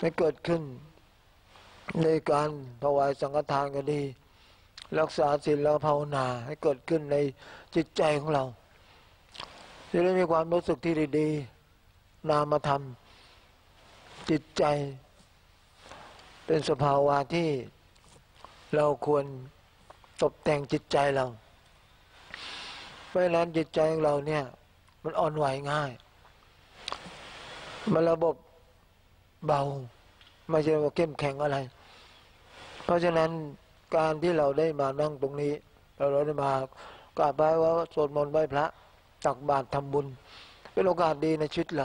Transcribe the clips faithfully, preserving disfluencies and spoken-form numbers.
ให้เกิดขึ้นในการถวายสังฆทานก็ดีรักษาศีลแล้วภาวนาให้เกิดขึ้นในจิตใจของเราจะได้มีความรู้สึกที่ดีๆนามธรรมจิตใจเป็นสภาวะที่เราควรตกแต่งจิตใจเราเพราะฉะนั้นจิตใจของเราเนี่ยมันอ่อนไหวง่ายมันระบบเบาไม่ใช่ว่าเข้มแข็งอะไรเพราะฉะนั้นการที่เราได้มานั่งตรงนี้เราได้มากราบไหว้ว่าสวดมนต์ไหว้พระตักบาตรทำบุญเป็นโอกาสดีในชีวิตเรา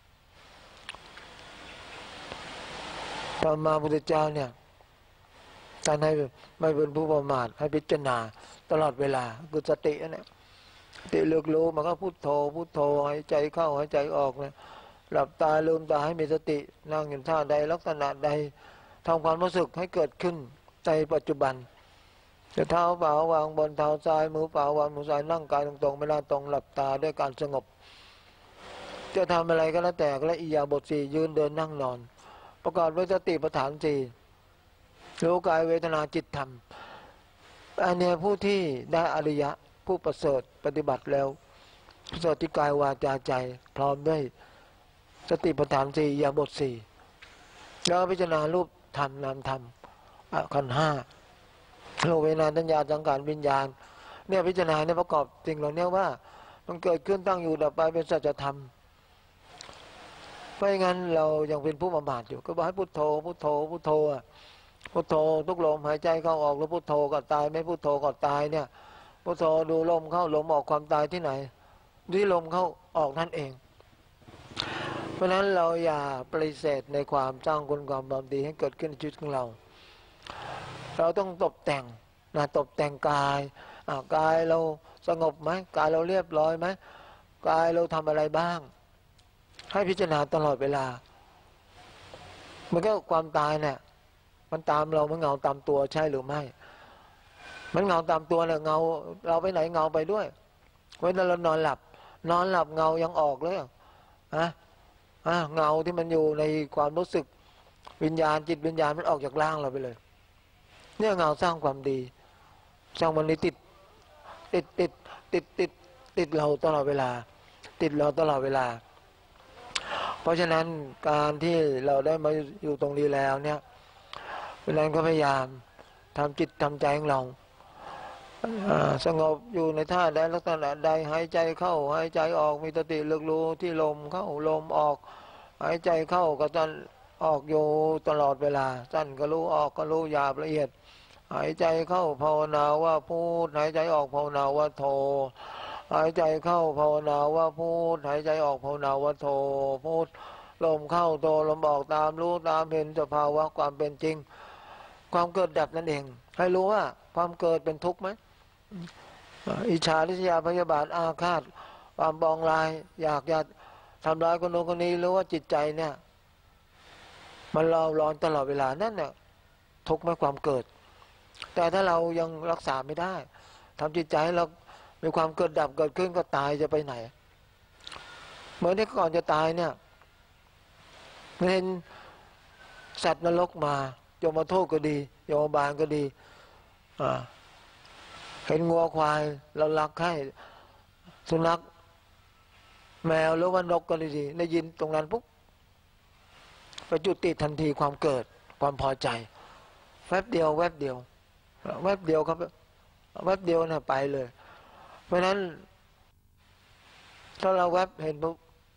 ธรรมาพุทธเจ้าเนี่ยท่านให้ไม่เป็นผู้ประมาทให้พิจารณาตลอดเวลาคือสติเนี่ยสติเลือกรู้มันก็พุทโธพุทโธหายใจเข้าหายใจออกเนี่ยหลับตาลืมตาให้มีสตินั่งอยู่ท่าใดลักษณะใดทำความรู้สึกให้เกิดขึ้นในปัจจุบันจะเท้าเปล่าวางบนเท้าซ้ายมือเปล่าวางมือซ้ายนั่งกายตรงๆเวลาตรงหลับตาด้วยการสงบจะทำอะไรก็แล้วแต่และอิริยาบถสี่ยืนเดินนั่งนอนประกอบด้วยสติปัฏฐานสี่รู้กายเวทนาจิตธรรมอันนี้ผู้ที่ได้อริยะผู้ประเสริฐปฏิบัติแล้วประเสริฐที่กายวาจาใจพร้อมด้วยสติปัฏฐานสี่อิริยาบถสี่แล้วพิจารณารูปธรรมนามธรรมขันธ์ห้าโลกเวทนาสัญญาสังขารวิญญาณเนี่ยพิจารณาเนี่ยประกอบสิ่งเหล่านี้ว่ามันเกิดขึ้นตั้งอยู่ดับไปเป็นสัจธรรมเพราะงั้นเรายังเป็นผู้ประมาทอยู่ก็บอกให้พุทโธพุทโธพุทโธอ่ะพุทโธทุกลมหายใจเข้าออกแล้วพุทโธก็ตายไม่พุทโธก็ตายเนี่ยพุทโธดูลมเข้าลมออกความตายที่ไหนที่ลมเข้าออกนั่นเองเพราะฉะนั้นเราอย่าปฏิเสธในความสร้างคุณความความดีให้เกิดขึ้นในชีวิตของเราเราต้องตกแต่งนะตกแต่งกายกายเราสงบไหมกายเราเรียบร้อยไหมกายเราทำอะไรบ้างให้พิจารณาตลอดเวลามันก็ความตายเนี่ยมันตามเรามันเงาตามตัวใช่หรือไม่มันเงาตามตัวเนี่ยเงาเราไปไหนเงาไปด้วยเวลาเรานอนหลับนอนหลับเงายังออกเลยอะอ่ะเงาที่มันอยู่ในความรู้สึกวิญญาณจิตวิญญาณมันออกจากร่างเราไปเลยเนี่ยเงาสร้างความดีสร้างมันนี้ติดติดติดติดติดติดเราตลอดเวลาติดเราตลอดเวลาเพราะฉะนั้นการที่เราได้มาอยู่ตรงนี้แล้วเนี่ยเพราะฉะนั้นก็พยายามทำจิตทำใจของเราสงบอยู่ในท่าใดลักษณะใดหายใจเข้าหายใจออกมีสติเลือกรู้ที่ลมเข้าลมออกหายใจเข้าก็จะออกอยู่ตลอดเวลาสั้นก็รู้ออกก็รู้หยาบละเอียดหายใจเข้าภาวนาว่าพูดหายใจออกภาวนาว่าโทหายใจเข้าภาวนาว่าพูดหายใจออกภาวนาว่าโทพูดลมเข้าโทลมออกตามรู้ตามเห็นสภาวะความเป็นจริงความเกิดดับนั่นเองให้รู้ว่าความเกิดเป็นทุกข์ไหมอิจฉาริษยาพยาบาทอาฆาตความปองร้ายอยากจะทำร้ายคนโน้นคนนี้รู้ว่าจิตใจเนี่ยมันเราร้อนตลอดเวลานั่นเนี่ยทุกข์ไหมความเกิดแต่ถ้าเรายังรักษาไม่ได้ทำจิตใจให้เรามีความเกิดดับเกิดขึ้นก็ตายจะไปไหนเหมือนที่ก่อนจะตายเนี่ยเห็นสัตว์นรกมาโยมทูตก็ดีโยมบาลก็ดีอ่าเห็นงัวควายเรารักให้สุนัขแมวหรือว่านกก็ดีได้ยินตรงนั้นปุ๊บไปจุติทันทีความเกิดความพอใจแวบเดียวแวบเดียวแวบเดียวครับแวบเดียวเนี่ยไปเลยเพราะฉะนั้นถ้าเราแวบเห็นปุ๊บ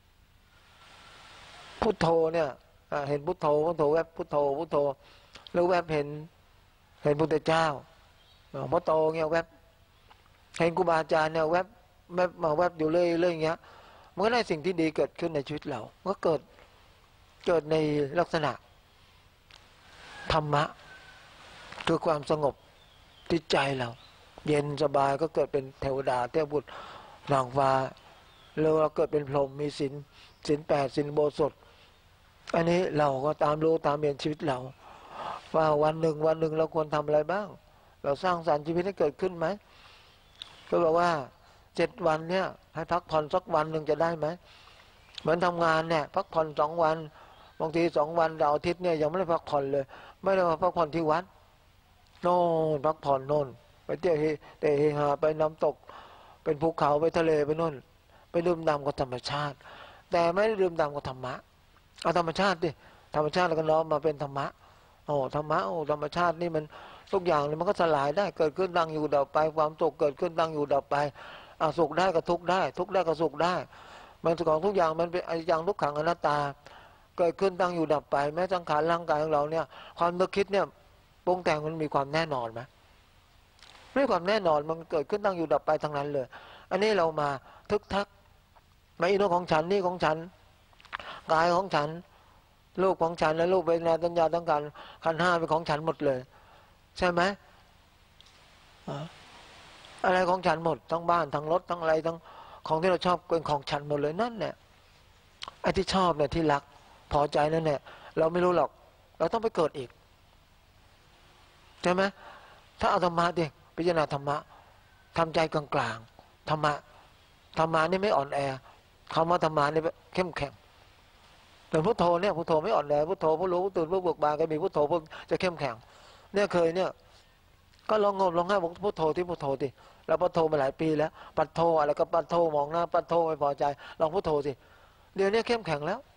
พุทโธเนี่ยเห็นพุทโธพุทโธแวบพุทโธพุทโธหรือแวบเห็นเห็นพุทธเจ้าพระโตเงี้ยแวบเห็นครูบาอาจารย์เนี่ยแวบแวบมาแวบอยู่เรื่อยเรื่อยอย่างเงี้ยมันก็ได้สิ่งที่ดีเกิดขึ้นในชีวิตเราก็เกิดเกิดในลักษณะธรรมะคือความสงบที่ใจเราเย็นสบายก็เกิดเป็นเทวดาเทพบุตรนางฟ้าแล้วเราเกิดเป็นพรหมมีศีลศีลแปดศีลโบสถอันนี้เราก็ตามรู้ตามเรียนชีวิตเราว่าวันหนึ่งวันหนึ่งเราควรทำอะไรบ้างเราสร้างสรรค์ชีวิตให้เกิดขึ้นไหมก็บอกว่าเจ็ดวันเนี่ยให้พักผ่อนสักวันหนึ่งจะได้ไหมเหมือนทำงานเนี่ยพักผ่อนสองวันบางทีสองวันดาวอาทิตย์เนี่ยยังไม่ได้พักผ่อนเลยไม่ได้มาพักผ่อนที่วัดโน่นพักผ่อนโน่นไปเที่ยวเตะเฮฮาไปน้ำตกเป็นภูเขาไปทะเลไปโน่นไปดื่มด่ำกับธรรมชาติแต่ไม่ได้ดื่มด่ำกับธรรมะเอาธรรมชาติดิธรรมชาติแล้วก็น้อมมาเป็นธรรมะโอ้ธรรมะโอ้ธรรมชาตินี่มันทุกอย่างเลยมันก็สลายได้เกิดขึ้นตั้งอยู่ดับไปความสุขเกิดขึ้นตั้งอยู่ดับไปอ่าสุขได้ก็ทุกข์ได้ทุกข์ได้ก็สุขได้มันของทุกอย่างมันเป็นอย่างทุกขังอนัตตาเกิดขึ้นตั้งอยู่ดับไปแม้สังขารร่างกายของเราเนี่ยความนึกคิดเนี่ยปรุงแต่งมันมีความแน่นอนไหมไม่ความแน่นอนมันเกิดขึ้นตั้งอยู่ดับไปทั้งนั้นเลยอันนี้เรามาทึกทักไม่อีโนของฉันนี่ของฉันกายของฉันรูปของฉันและรูปเวทนาสัญญาทั้งการขันธ์ห้าเป็นของฉันหมดเลยใช่ไหมอะไรของฉันหมดทั้งบ้านทั้งรถทั้งอะไรทั้งของที่เราชอบเป็นของฉันหมดเลยนั่นแหละไอ้ที่ชอบเนี่ยที่รักพอใจนั่นแหละเราไม่รู้หรอกเราต้องไปเกิดอีกใช่ไหมถ้าเอาธรรมะดิพิจารณาธรรมะทำใจกลางๆธรรมะธรรมะนี่ไม่อ่อนแอคำว่าธรรมะนี่เข้มแข็งแต่พุทโธเนี่ยพุทโธไม่อ่อนแอพุทโธผู้รู้ผู้ตื่นผู้เบิกบานก็มีพุทโธพุทจะเข้มแข็งเนี่ยเคยเนี่ยก็ลองงบลองให้พุทโธที่พุทโธดิเราพุทโธมาหลายปีแล้วปัดโธอะไรก็ปัดโธมองหน้าปัดโธไม่พอใจลองพุทโธสิเดี๋ยวนี้เข้มแข็งแล้ว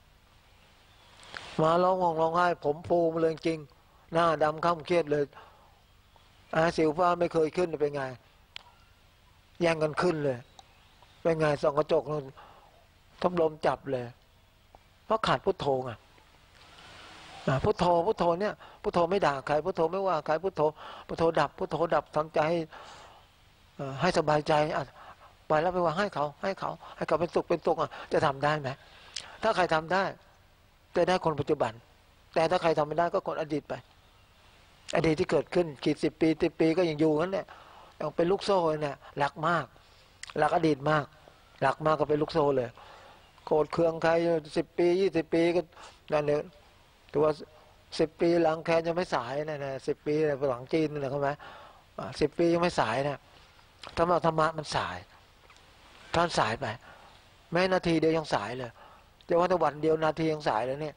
มาร้องห่มร้องไห้ผมฟูมาเลยจริงหน้าดำข้ามเครียดเลยอาสิวฟ้าไม่เคยขึ้นเป็นไงแย่งกันขึ้นเลยเป็นไงส่องกระจกนั่นทบลมจับเลยเพราะขาดพุทโธไงพุทโธพุทโธเนี่ยพุทโธไม่ด่าใครพุทโธไม่ว่าใครพุทโธพุทโธดับพุทโธดับทำใจให้ให้สบายใจอ่ะไปแล้วไปว่าให้เขาให้เขาให้เขาเป็นสุขเป็นสุขอ่ะจะทำได้ไหมถ้าใครทำได้จะได้คนปัจจุบันแต่ถ้าใครทำไม่ได้ก็คนอดีตไปอดีตที่เกิดขึ้นกี่สิบปีสิบปีก็ยังอยู่นั่นแหละยังเป็นลูกโซ่เนี่ยหลักมากหลักอดีตมากหลักมากก็เป็นลูกโซ่เลยโกรธเคืองใครสิบปียี่สิบปีก็นั่นเนี่ยตัวสิบปีหลังแค้นยังไม่สายนะนะสิบปีหลังจีนนะเข้าไหมสิบปียังไม่สายนะธรรมะธรรมะมันสายท่านสายไปแม้นาทีเดียวยังสายเลยจะว่าแต่วันเดียวนาทียังสายเลยเนี่ย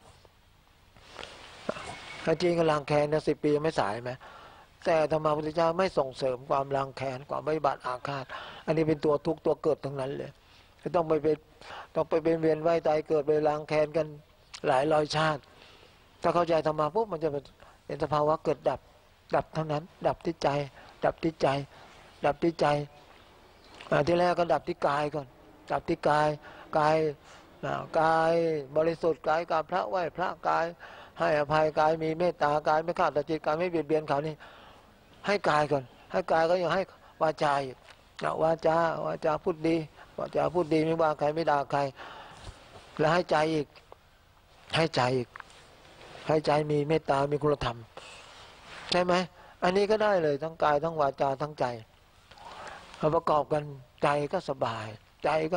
ถ้าจริงกับลังแค้นนะสิบปียังไม่สายไหมแต่ธรรมะพุทธเจ้าไม่ส่งเสริมความลังแค้นความไม่บาดอาฆาตอันนี้เป็นตัวทุกข์ตัวเกิดทั้งนั้นเลยต้องไปเป็นต้องไปเป็นเวียนว่ายตายเกิดไปลังแค้นกันหลายร้อยชาติถ้าเข้าใจธรรมะปุ๊บมันจะเป็นสภาวะเกิดดับดับเท่านั้นดับที่ใจดับที่ใจดับที่ใจที่แรกก็ดับที่กายก่อนดับที่กายกายกายบริสุทธิ์กายกายพระไหวพระกายให้อภัยกายมีเมตตากายไม่ฆ่าแต่จิตกายไม่เบียดเบียนเขานี่ให้กายก่อนให้กายก็ยังให้วาจาอีกวาจาวาจาพูดดีวาจาพูดดีไม่ว่าใครไม่ด่าใครแล้วให้ใจอีกให้ใจอีกให้ใจมีเมตตามีคุณธรรมใช่ไหมอันนี้ก็ได้เลยทั้งกายทั้งวาจาทั้งใจพอประกอบกันใจก็สบายใจก็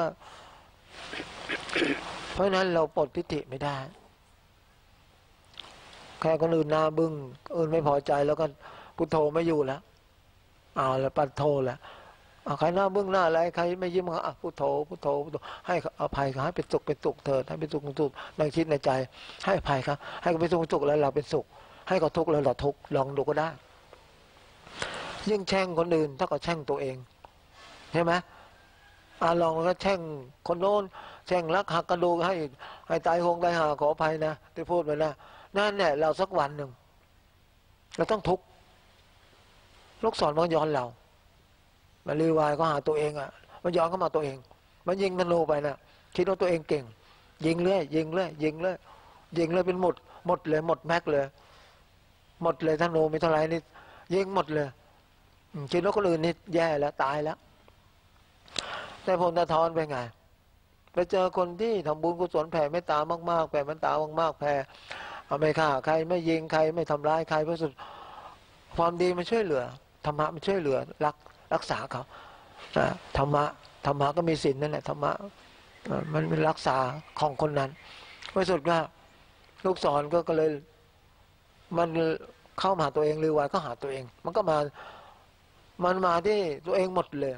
เพราะนั้นเราปลดทิฏฐิไม่ได้แค่คนอื่นหน้าบึ้งอื่นไม่พอใจแล้วก็พุทโธไม่อยู่แล้วเอาแล้วปัดโธแล้วใครหน้าบึ้งหน้าอะไรใครไม่ยิ้มก็พุทโธพุทโธพุทโธให้อภัยเขาให้เป็นสุขเป็นสุขเถิดให้เป็นสุขเป็นสุขนั่งคิดในใจให้อภัยเขาให้เขาเป็นสุขเป็นสุขแล้วเราเป็นสุขให้เขาทุกข์แล้วเราทุกข์ลองดูก็ได้ยิ่งแช่งคนอื่นถ้าก็แช่งตัวเองใช่ไหมอาลองก็แช่งคนโน้นแช่งรักหักกระดูกให้ให้ตายหงตายหาขออภัยนะที่พูดไปนะนั่นเนี่ยเราสักวันหนึ่งเราต้องทุกข์ลูกศรมันย้อนเรามันรีวายก็หาตัวเองอ่ะมันย้อนเข้ามาตัวเองมันยิงธนูไปนะคิดว่าตัวเองเก่งยิงเรื่อยยิงเรื่อยยิงเรื่อยยิงเลยเป็นหมดหมดเลยหมดแม็กเลยหมดเลยธนูมีเท่าไรนี่ยิงหมดเลยคิดว่าคนอื่นนี่แย่แล้วตายแล้วแต่ผลตะทอนไปไงไปเจอคนที่ทำบุญกุศลแผ่เมตตามากๆแผ่เมตตามากๆแผ่ไม่ฆ่าใครไม่ยิงใครไม่ทำร้ายใครเพราะสุดความดีมันช่วยเหลือธรรมะมันช่วยเหลือรักรักษาเขาธรรมะธรรมะก็มีศีลนั่นแหละธรรมะมันเป็นรักษาของคนนั้นเพราะสุดว่าลูกศรก็เลยมันเข้ามาตัวเองหรือว่าก็หาตัวเองมันก็มามันมาที่ตัวเองหมดเลย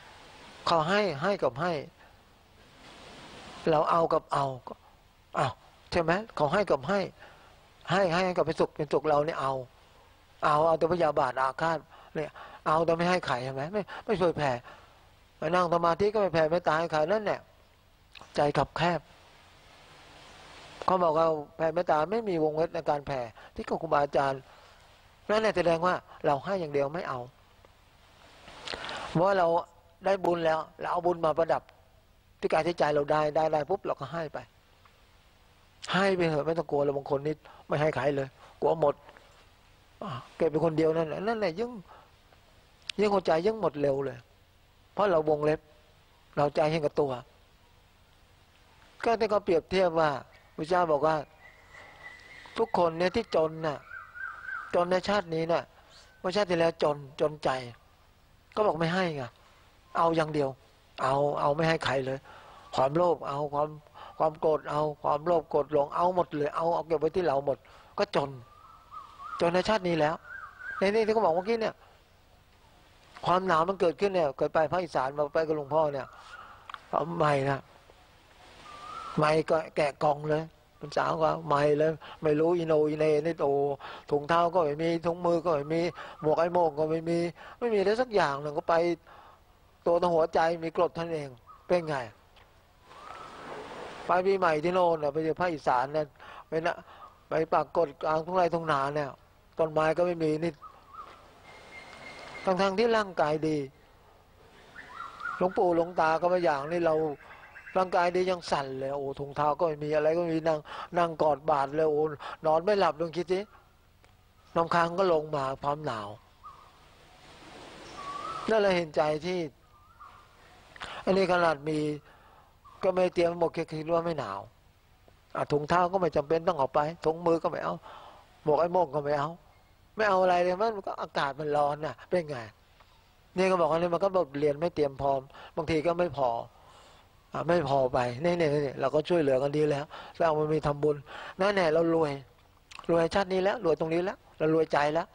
เขาให้ให้กับให้เราเอากับเอาอ้าวช่ไหมเขาให้กับให้ให้ให้กับเป็นสุขเป็นสุขเราเนี่ยเอาเอาเอาแต่พยาบาทอาฆาตเนี่ยเอาแต่ไม่ให้ใครใช่ไหมไม่ไม่ช่วยแผ่มานั่งสมาธิก็ไม่แผ่ไม่ตายใครนั่นแหละใจขับแคบเขาบอกว่าแผ่เมตตาไม่มีวงเล็บในการแผ่ที่ครูบาอาจารย์นั่นแหละแสดงว่าเราให้อย่างเดียวไม่เอาเพราะว่าเราได้บุญแล้วเราเอาบุญมาประดับที่กายที่ใจเราได้ได้ได้ปุ๊บเราก็ให้ไปให้ไปเถอะไม่ต้องกลัวเราบางคนนี่ไม่ให้ใครเลยกลัวหมดเก็บเป็นคนเดียวนั่นแหละนั่นแหละยิ่งยิ่งหัวใจยิ่งหมดเร็วเลยเพราะเราวงเล็บเราใจให้กับตัวก็ได้ก็เปรียบเทียบว่าพระเจ้าบอกว่าทุกคนเนี่ยที่จนน่ะจนในชาตินี้น่ะว่าชาติที่แล้วจนจนใจก็บอกไม่ให้ไงเอาอย่างเดียวเอาเอาไม่ให้ใครเลยความโลภเอาความความโกรธเอาความโลภโกรธหลงเอาหมดเลยเอาเอาเก็บไว้ที่เราหมดก็จนจนในชาตินี้แล้วในนี้ที่เขาบอกเมื่อกี้เนี่ยความหนาวมันเกิดขึ้นเนี่ยเกิดไปภาคอีสานมาไปกับหลวงพ่อเนี่ยเอาใหม่นะใหม่ก็แกะกล่องเลยมันสาวก็ใหม่เลยไม่รู้อินโนอินเนนี่โตถุงเท้าก็ไม่มีถุงมือก็ไม่มีหมวกไอ้โม่งก็ไม่มีไม่มีอะไรสักอย่างหนึ่งก็ไปตัวทั้งหัวใจมีกรดท่านเองเป็นไงไปปีใหม่ที่โน่นไปเจอภาคอีสานเนี่ยไปนะไปปากกดกลางทุ่งไร่ทุ่งนาเนี่ยต้นไม้ก็ไม่มีนี่ทั้งทางที่ร่างกายดีหลวงปู่หลวงตาก็มาอย่างนี่เราร่างกายดียังสั่นเลยโอ้ถุงเท้าก็ไม่มีอะไรก็มีนั่งนั่งกอดบาดเลยโอ้นอนไม่หลับลองคิดสิน้ำค้างก็ลงมาพร้อมหนาวนั่นเราเห็นใจที่อันนี้ขนาดมีก็ไม่เตรียมหมดคิดว่าไม่หนาวถุงเท้าก็ไม่จำเป็นต้องเอาไปถุงมือก็ไม่เอาหมวกไอ้โม่งก็ไม่เอาไม่เอาอะไรเลยมันก็อากาศมันร้อนน่ะเป็นไงนี่ก็บอกว่านี่มันก็บทเรียนไม่เตรียมพร้อมบางทีก็ไม่พอไม่พอไปนี่นี่นี่เราก็ช่วยเหลือกันดีแล้วสร้างมันมีทำบุญนั่นแน่เรารวยรวยชาตินี้แล้วรวยตรงนี้แล้วเรารวยใจแล้ว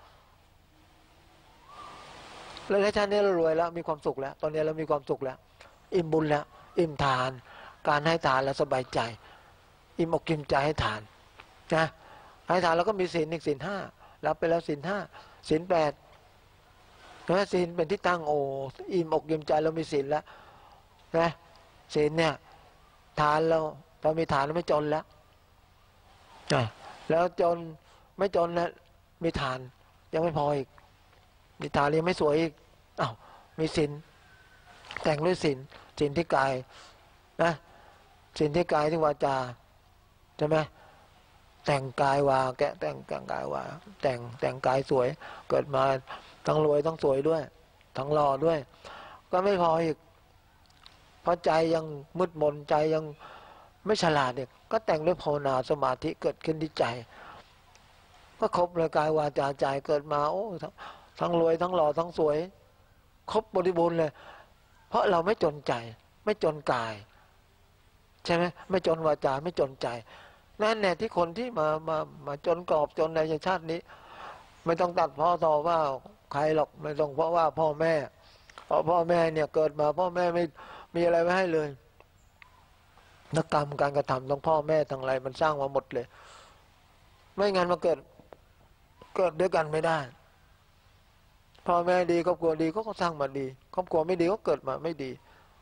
แล้วชาตินี้เรารวยแล้วมีความสุขแล้วตอนนี้เรามีความสุขแล้วอิ่มบุญแล้วอิ่มทานการให้ทานแล้วสบายใจอิ่มอกอิ่มใจให้ทานนะให้ทานแล้วก็มีศีลอีกศีลห้ารับไปแล้วศีลห้าศีลแปดนะศีลเป็นที่ตั้งโอ้อิ่มอกอิ่มใจเรามีศีลแล้วนะศีลเนี่ยทานเราพอมีทานแล้วไม่จนแล้วนะแล้วจนไม่จนนะมีทานยังไม่พออีกมีทานยังไม่สวยอีกอ้าวมีศีลแต่งด้วยศีลศีลที่กายนะศีลที่กายที่วาจาใช่ไหมแต่งกายวาแกะแต่งแต่งกายวาแต่งแต่งกายสวยเกิดมาทั้งรวยทั้งสวยด้วยทั้งหล่อด้วยก็ไม่พออีกเพราะใจยังมืดมนใจยังไม่ฉลาดเนี่ยก็แต่งด้วยภาวนาสมาธิเกิดขึ้นที่ใจก็ครบเลยกายวาจาใจเกิดมาโอ้ทั้งรวยทั้งหล่อทั้งสวยครบบริบูรณ์เลยเพราะเราไม่จนใจไม่จนกายใช่ไหมไม่จนวาจาไม่จนใจนั่นแหละที่คนที่มามามาจนกรอบจนในชาตินี้ไม่ต้องตัดพ่อต่อว่าใครหรอกไม่ต้องเพราะว่าพ่อแม่เพราะพ่อแม่เนี่ยเกิดมาพ่อแม่ไม่มีอะไรไว้ให้เลยนักกรรมการกระทำทั้งพ่อแม่ทั้งอะไรมันสร้างมาหมดเลยไม่งั้นมาเกิดเกิดด้วยกันไม่ได้พ่อแม่ดีครอบครัวดีก็สร้างมาดีครอบครัวไม่ดีก็เกิดมาไม่ดี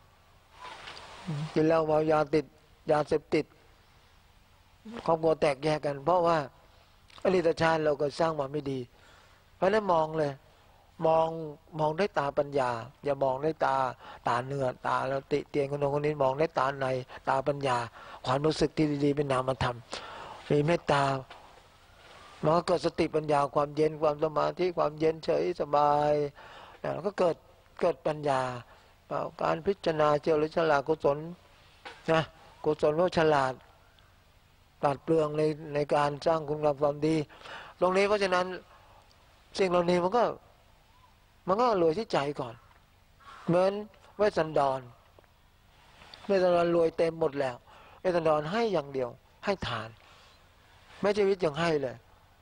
กินเหล้าเมายาติดยาเสพติดครอบครัวแตกแยกกันเพราะว่าอดีตชาติเราก็สร้างมาไม่ดีเพราะนั้นมองเลยมองมองด้วยตาปัญญาอย่ามองด้วยตาตาเนื้อตาแล้วติเตียนคนโน้นคนนี้มองด้วยตาในตาปัญญาความรู้สึกที่ดีๆเป็นนามธรรมมีเมตตามันก็เกิดสติปัญญาความเย็นความสมาธิความเย็นเฉยสบายแล้วก็เกิดเกิดปัญญาการพิจารณาเจริญฉลาดกุศลนะกุศลว่าฉลาดตัดเปลืองในในการสร้างคุณงามความดีตรงนี้เพราะฉะนั้นสิ่งเหล่านี้มันก็มันก็รวยที่ใจก่อนเหมือนเวสสันดรเวสสันดรรวยเต็มหมดแล้วเวสสันดรให้อย่างเดียวให้ทานไม่ชีวิตยังให้เลย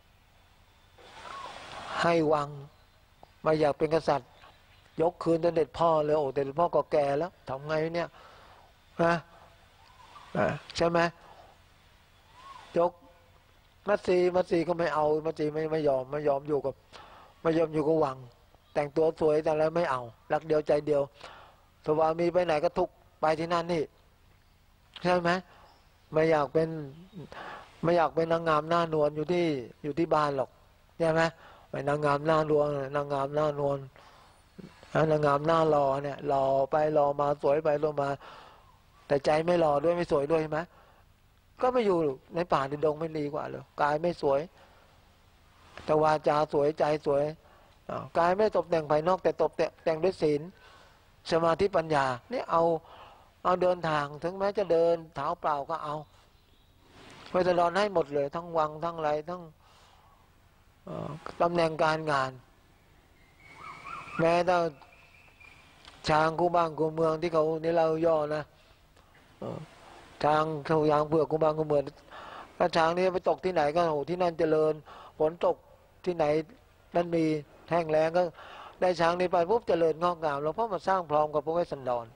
ให้วังมาอยากเป็นกษัตริย์ยกคืนเด็ดพ่อเลยโอ้แต่พ่อก็แก่แล้วทำไงเนี่ยนะใช่ไหมยกมัตสีมัตสีก็ไม่เอามัตสีไม่ไม่ยอมไม่ยอมอยู่กับไม่ยอมอยู่กับวังแต่งตัวสวยแต่แล้วไม่เอารักเดียวใจเดียวสวามีไปไหนก็ทุกไปที่นั่นนี่ใช่ไหมไม่อยากเป็นไม่อยากเป็นนางงามหน้านวลอยู่ที่อยู่ที่บ้านหรอกใช่ไหมไปนางงามหน้านวลนางงามหน้านวลนางงามหน้ารอเนี่ยรอไปรอมาสวยไปรอมาแต่ใจไม่รอด้วยไม่สวยด้วยใช่ไหมก็ไม่อยู่ในป่าในดงไม่ดีกว่าเลยกายไม่สวยแต่วาจาสวยใจสวยกายไม่ตกแต่งภายนอกแต่ตกแต่งด้วยศีลสมาธิปัญญานี่เอาเอาเดินทางถึงแม้จะเดินเท้าเปล่าก็เอาไปตลอดให้หมดเลยทั้งวังทั้งไรทั้งตำแหน่งการงานแม้แต่ช้างคู่บ้านคู่เมืองที่เขานี่เราย่อนะช้างเขายางเผือกคู่บ้านคู่เมืองถ้าช้างนี่ไปตกที่ไหนก็โหที่นั่นเจริญฝนตกที่ไหนนั่นมีแห้งแล้งก็ได้ช้างนี้ไปปุ๊บเจริญงอกงามแล้วเพราะมาสร้างพร้อมกับพระเวสสันดร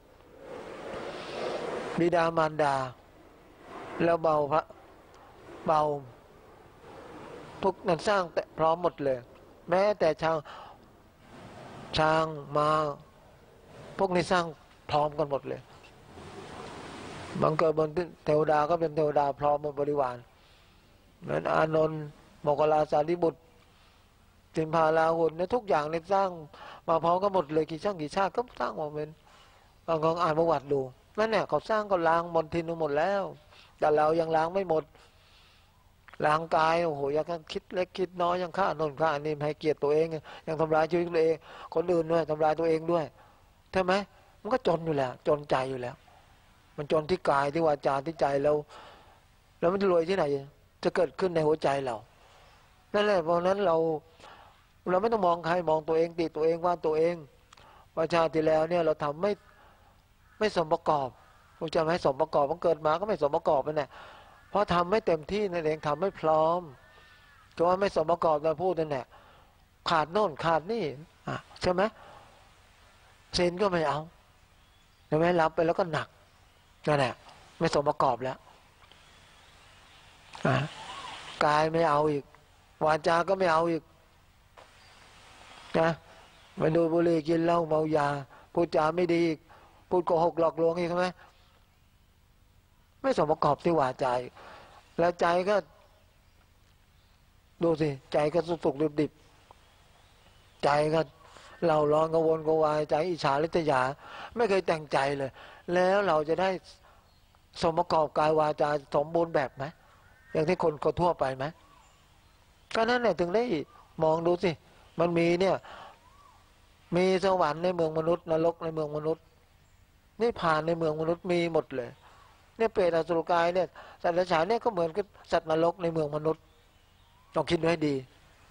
บิดามารดาแล้วเบาพระเบาทุกนั้นสร้างแต่พร้อมหมดเลยแม้แต่ช้างช้างมาพวกนี้สร้างพร้อมกันหมดเลยบางเกิดบนเทวดาก็เป็นเทวดาพร้อมบนบริวารเหมือนอานนท์โมคคัลลาสารีบุตรสิมพาลาหุนเนี่ยทุกอย่างเนี่ยสร้างมาพร้อมกันหมดเลยกี่ช่างกี่ชาติก็สร้างมาเป็นบางคนอ่านประวัติดูนั่นเนี่ยเขาสร้างก็ล้างมลทินหมดแล้วแต่เรายังล้างไม่หมดล้างกายโอ้โหยังคิดเล็กคิดน้อยยังฆ่าโน่นฆ่านี่ให้เกียรติตัวเองยังทำลายชีวิตตัวเองคนอื่นด้วยทำลายตัวเองด้วยใช่ไหมมันก็จนอยู่แล้วจนใจอยู่แล้วมันจนที่กายที่วาจาที่ใจเราแล้วมันจะรวยที่ไหนจะเกิดขึ้นในหัวใจเรานั่นแหละเพราะนั้นเราเราไม่ต้องมองใครมองตัวเองติตัวเองว่าตัวเองประชาติแล้วเนี่ยเราทำไม่ไม่สมประกอบเราจะไม่สมประกอบมันเกิดมาก็ไม่สมประกอบนั่นแหละเพราะทำไม่เต็มที่นั่นเองทำไม่พร้อมก็ว่าไม่สมประกอบเราพูดนั่นแหละขาดโน่นขาดนี่อ่ะใช่ไหมเซนก็ไม่เอาใช่ไหมรับไปแล้วก็หนักนั่นแหละไม่สมประกอบแล้วอ่ะกายไม่เอาอีกวาจาก็ไม่เอาอีกนะมาดูบุหรี่กินเหล้าเมายาพูดจาไม่ดีพูดโกหกหลอกลวงอีกใช่ไหมไม่สมประกอบที่วาจาแล้วใจก็ดูสิใจก็สุกสุกดิบดิบใจก็เราร้อนกระวนกระวายใจอิจฉาริษยาไม่เคยแต่งใจเลยแล้วเราจะได้สมประกอบกายวาจาสมบูรณ์แบบไหมอย่างที่คนก็ทั่วไปไหมก็นั่นแหละถึงได้มองดูสิมันมีเนี่ยมีสวรรค์ในเมืองมนุษย์นรกในเมืองมนุษย์นิพพานในเมืองมนุษย์มีหมดเลยเนี่ยเปรตอสุรกายเนี่ยสัตว์เดรัจฉานเนี่ยก็เหมือนกับสัตว์นรกในเมืองมนุษย์ต้องคิดไว้ดี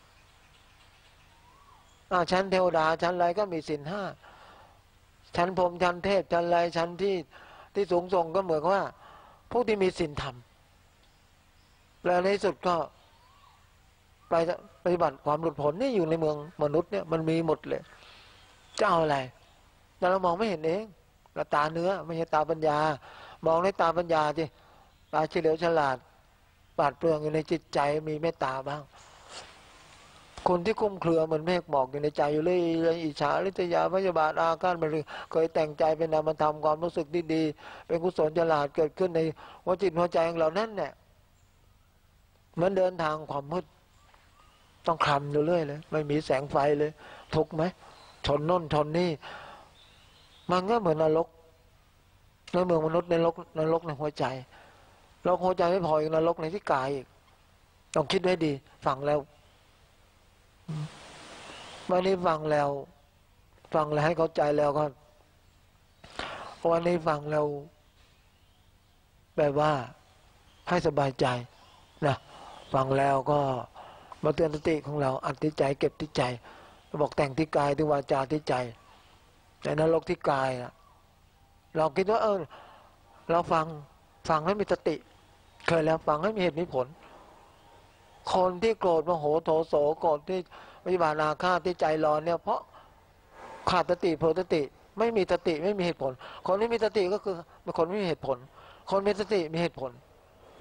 อ่าชั้นเทวดาชั้นอะไรก็มีศีลห้าชั้นพรหมชั้นเทพชั้นอะไรชั้นที่ที่สูงส่งก็เหมือนว่าผู้ที่มีศีลธรรมแล้วในที่สุดก็ไปปฏิบัติความหลุดพ้นนี่อยู่ในเมืองมนุษย์เนี่ยมันมีหมดเลยจะเอาอะไรแต่เรามองไม่เห็นเองเราตาเนื้อไม่ใช่ตาปัญญามองในตาปัญญาสิตาเฉลียวฉลาดปราดเปรื่องอยู่ในจิตใจมีเมตตาบ้างคนที่คุ้มเครือเหมือนเมฆหมอกอยู่ในใจอยู่เลยอิจฉาริษยาพยาบาทอาฆาตมันเคยแต่งใจเป็นนามธรรมความรู้สึกดีๆเป็นกุศลฉลาดเกิดขึ้นในหัวจิตหัวใจของเรานั่นเนี่ยเหมือนเดินทางความมืดต้องคลำอยู่เรื่อยเลยไม่มีแสงไฟเลยทุกไหมชนน่นชนนี่มันก็เหมือนนรกในเมืองมนุษย์ในนรกนรกในหัวใจนรกหัวใจไม่พออีกนรกในที่กายอีกต้องคิดไว้ดีฟังแล้ววันนี้ฟังแล้วฟังแล้วให้เข้าใจแล้วก็วันนี้ฟังแล้วแปลว่าให้สบายใจนะฟังแล้วก็มาเตือนสติของเราอัดที่ใจเก็บที่ใจบอกแต่งที่กายที่วาจาที่ใจแต่นรกที่กายอะเราคิดว่าเออเราฟังฟังให้มีสติเคยแล้วฟังให้มีเหตุมีผลคนที่โกรธโมโหโทโสโกรธที่ปฏิบัติอาฆาตที่ใจร้อนเนี่ยเพราะขาดสติเผลอสติไม่มีสติไม่มีเหตุผลคนที่มีสติก็คือคนไม่มีเหตุผลคนมีสติมีเหตุผล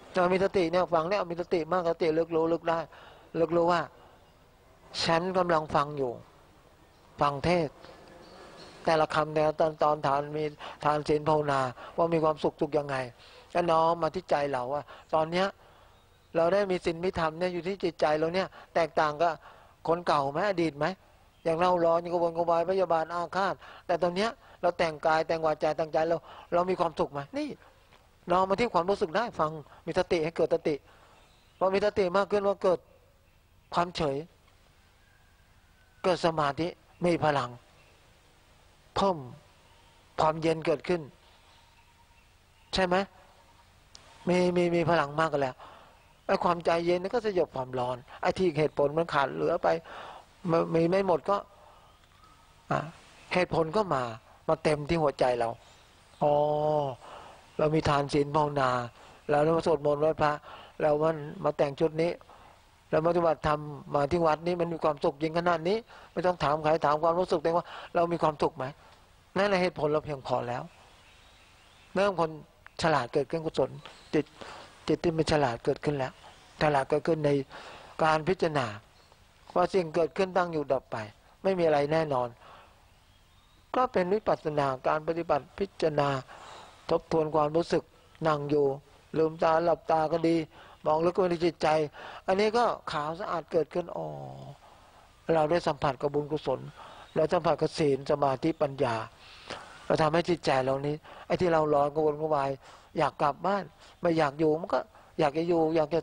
เรามีสติเนี่ยฟังเนี่ยมีสติมากสติลึกรู้ลึกได้ลึกรู้ว่าฉันกำลังฟังอยู่ฟังเทศแต่ละคำแต่ละตอนตอนทานมีทานศีลภาวนาว่ามีความสุขสุขยังไงก็น้อมมาที่ใจเราว่าตอนเนี้ยเราได้มีศีลมีธรรมเนี่ยอยู่ที่จิตใจเราเนี่ยแตกต่างกับคนเก่าไหมอดีตไหมอย่างเราร้อนอย่างกบวนกบายพยาบาลอาฆาตแต่ตอนเนี้ยเราแต่งกายแต่งวาจาแต่งใจเราเรามีความสุขไหมนี่น้อมมาที่ความรู้สึกได้ฟังมีสติให้เกิดสติพอมีสติมากขึ้นว่าเกิดความเฉยเกิดสมาธิมีพลังเพิ่มความเย็นเกิดขึ้นใช่ไหมมีมีมีพลังมากกันแล้วไอ้ความใจเย็นนี่ก็สยบความร้อนไอ้ที่เหตุผลมันขาดเหลือไปมีไม่หมดก็เหตุผลก็มามาเต็มที่หัวใจเราอ๋อเรามีทานศีลภาวนาแล้วเราสวดมนต์ไหว้พระเรามันมาแต่งชุดนี้แล้วปฏิบัติธรรมมาที่วัดนี้มันมีความสุขยิ่งขนาดนี้ไม่ต้องถามใครถามความรู้สึกเองว่าเรามีความสุขไหมนั่นแหละเหตุผลเราเพียงพอแล้วเมื่อคนฉลาดเกิดขึ้นกุศลจิตจิตที่มันฉลาดเกิดขึ้นแล้วฉลาดเกิดขึ้นในการพิจารณาว่าสิ่งเกิดขึ้นตั้งอยู่ดับไปไม่มีอะไรแน่นอนก็เป็นวิปัสสนาการปฏิบัติพิจารณาทบทวนความรู้สึกนั่งอยู่ลืมตาหลับตาก็ดีมองลึกเข้าไปในจิตใจอันนี้ก็ขาวสะอาดเกิดขึ้นอ๋อเราได้สัมผัสกับบุญกุศลเราสัมผัสกับศีลสมาธิปัญญาเราทำให้จิตใจเรานี้ไอ้ที่เราร้อนกระวนกระวายอยากกลับบ้านไม่อยากอยู่มันก็อยากจะอยู่อยากจะ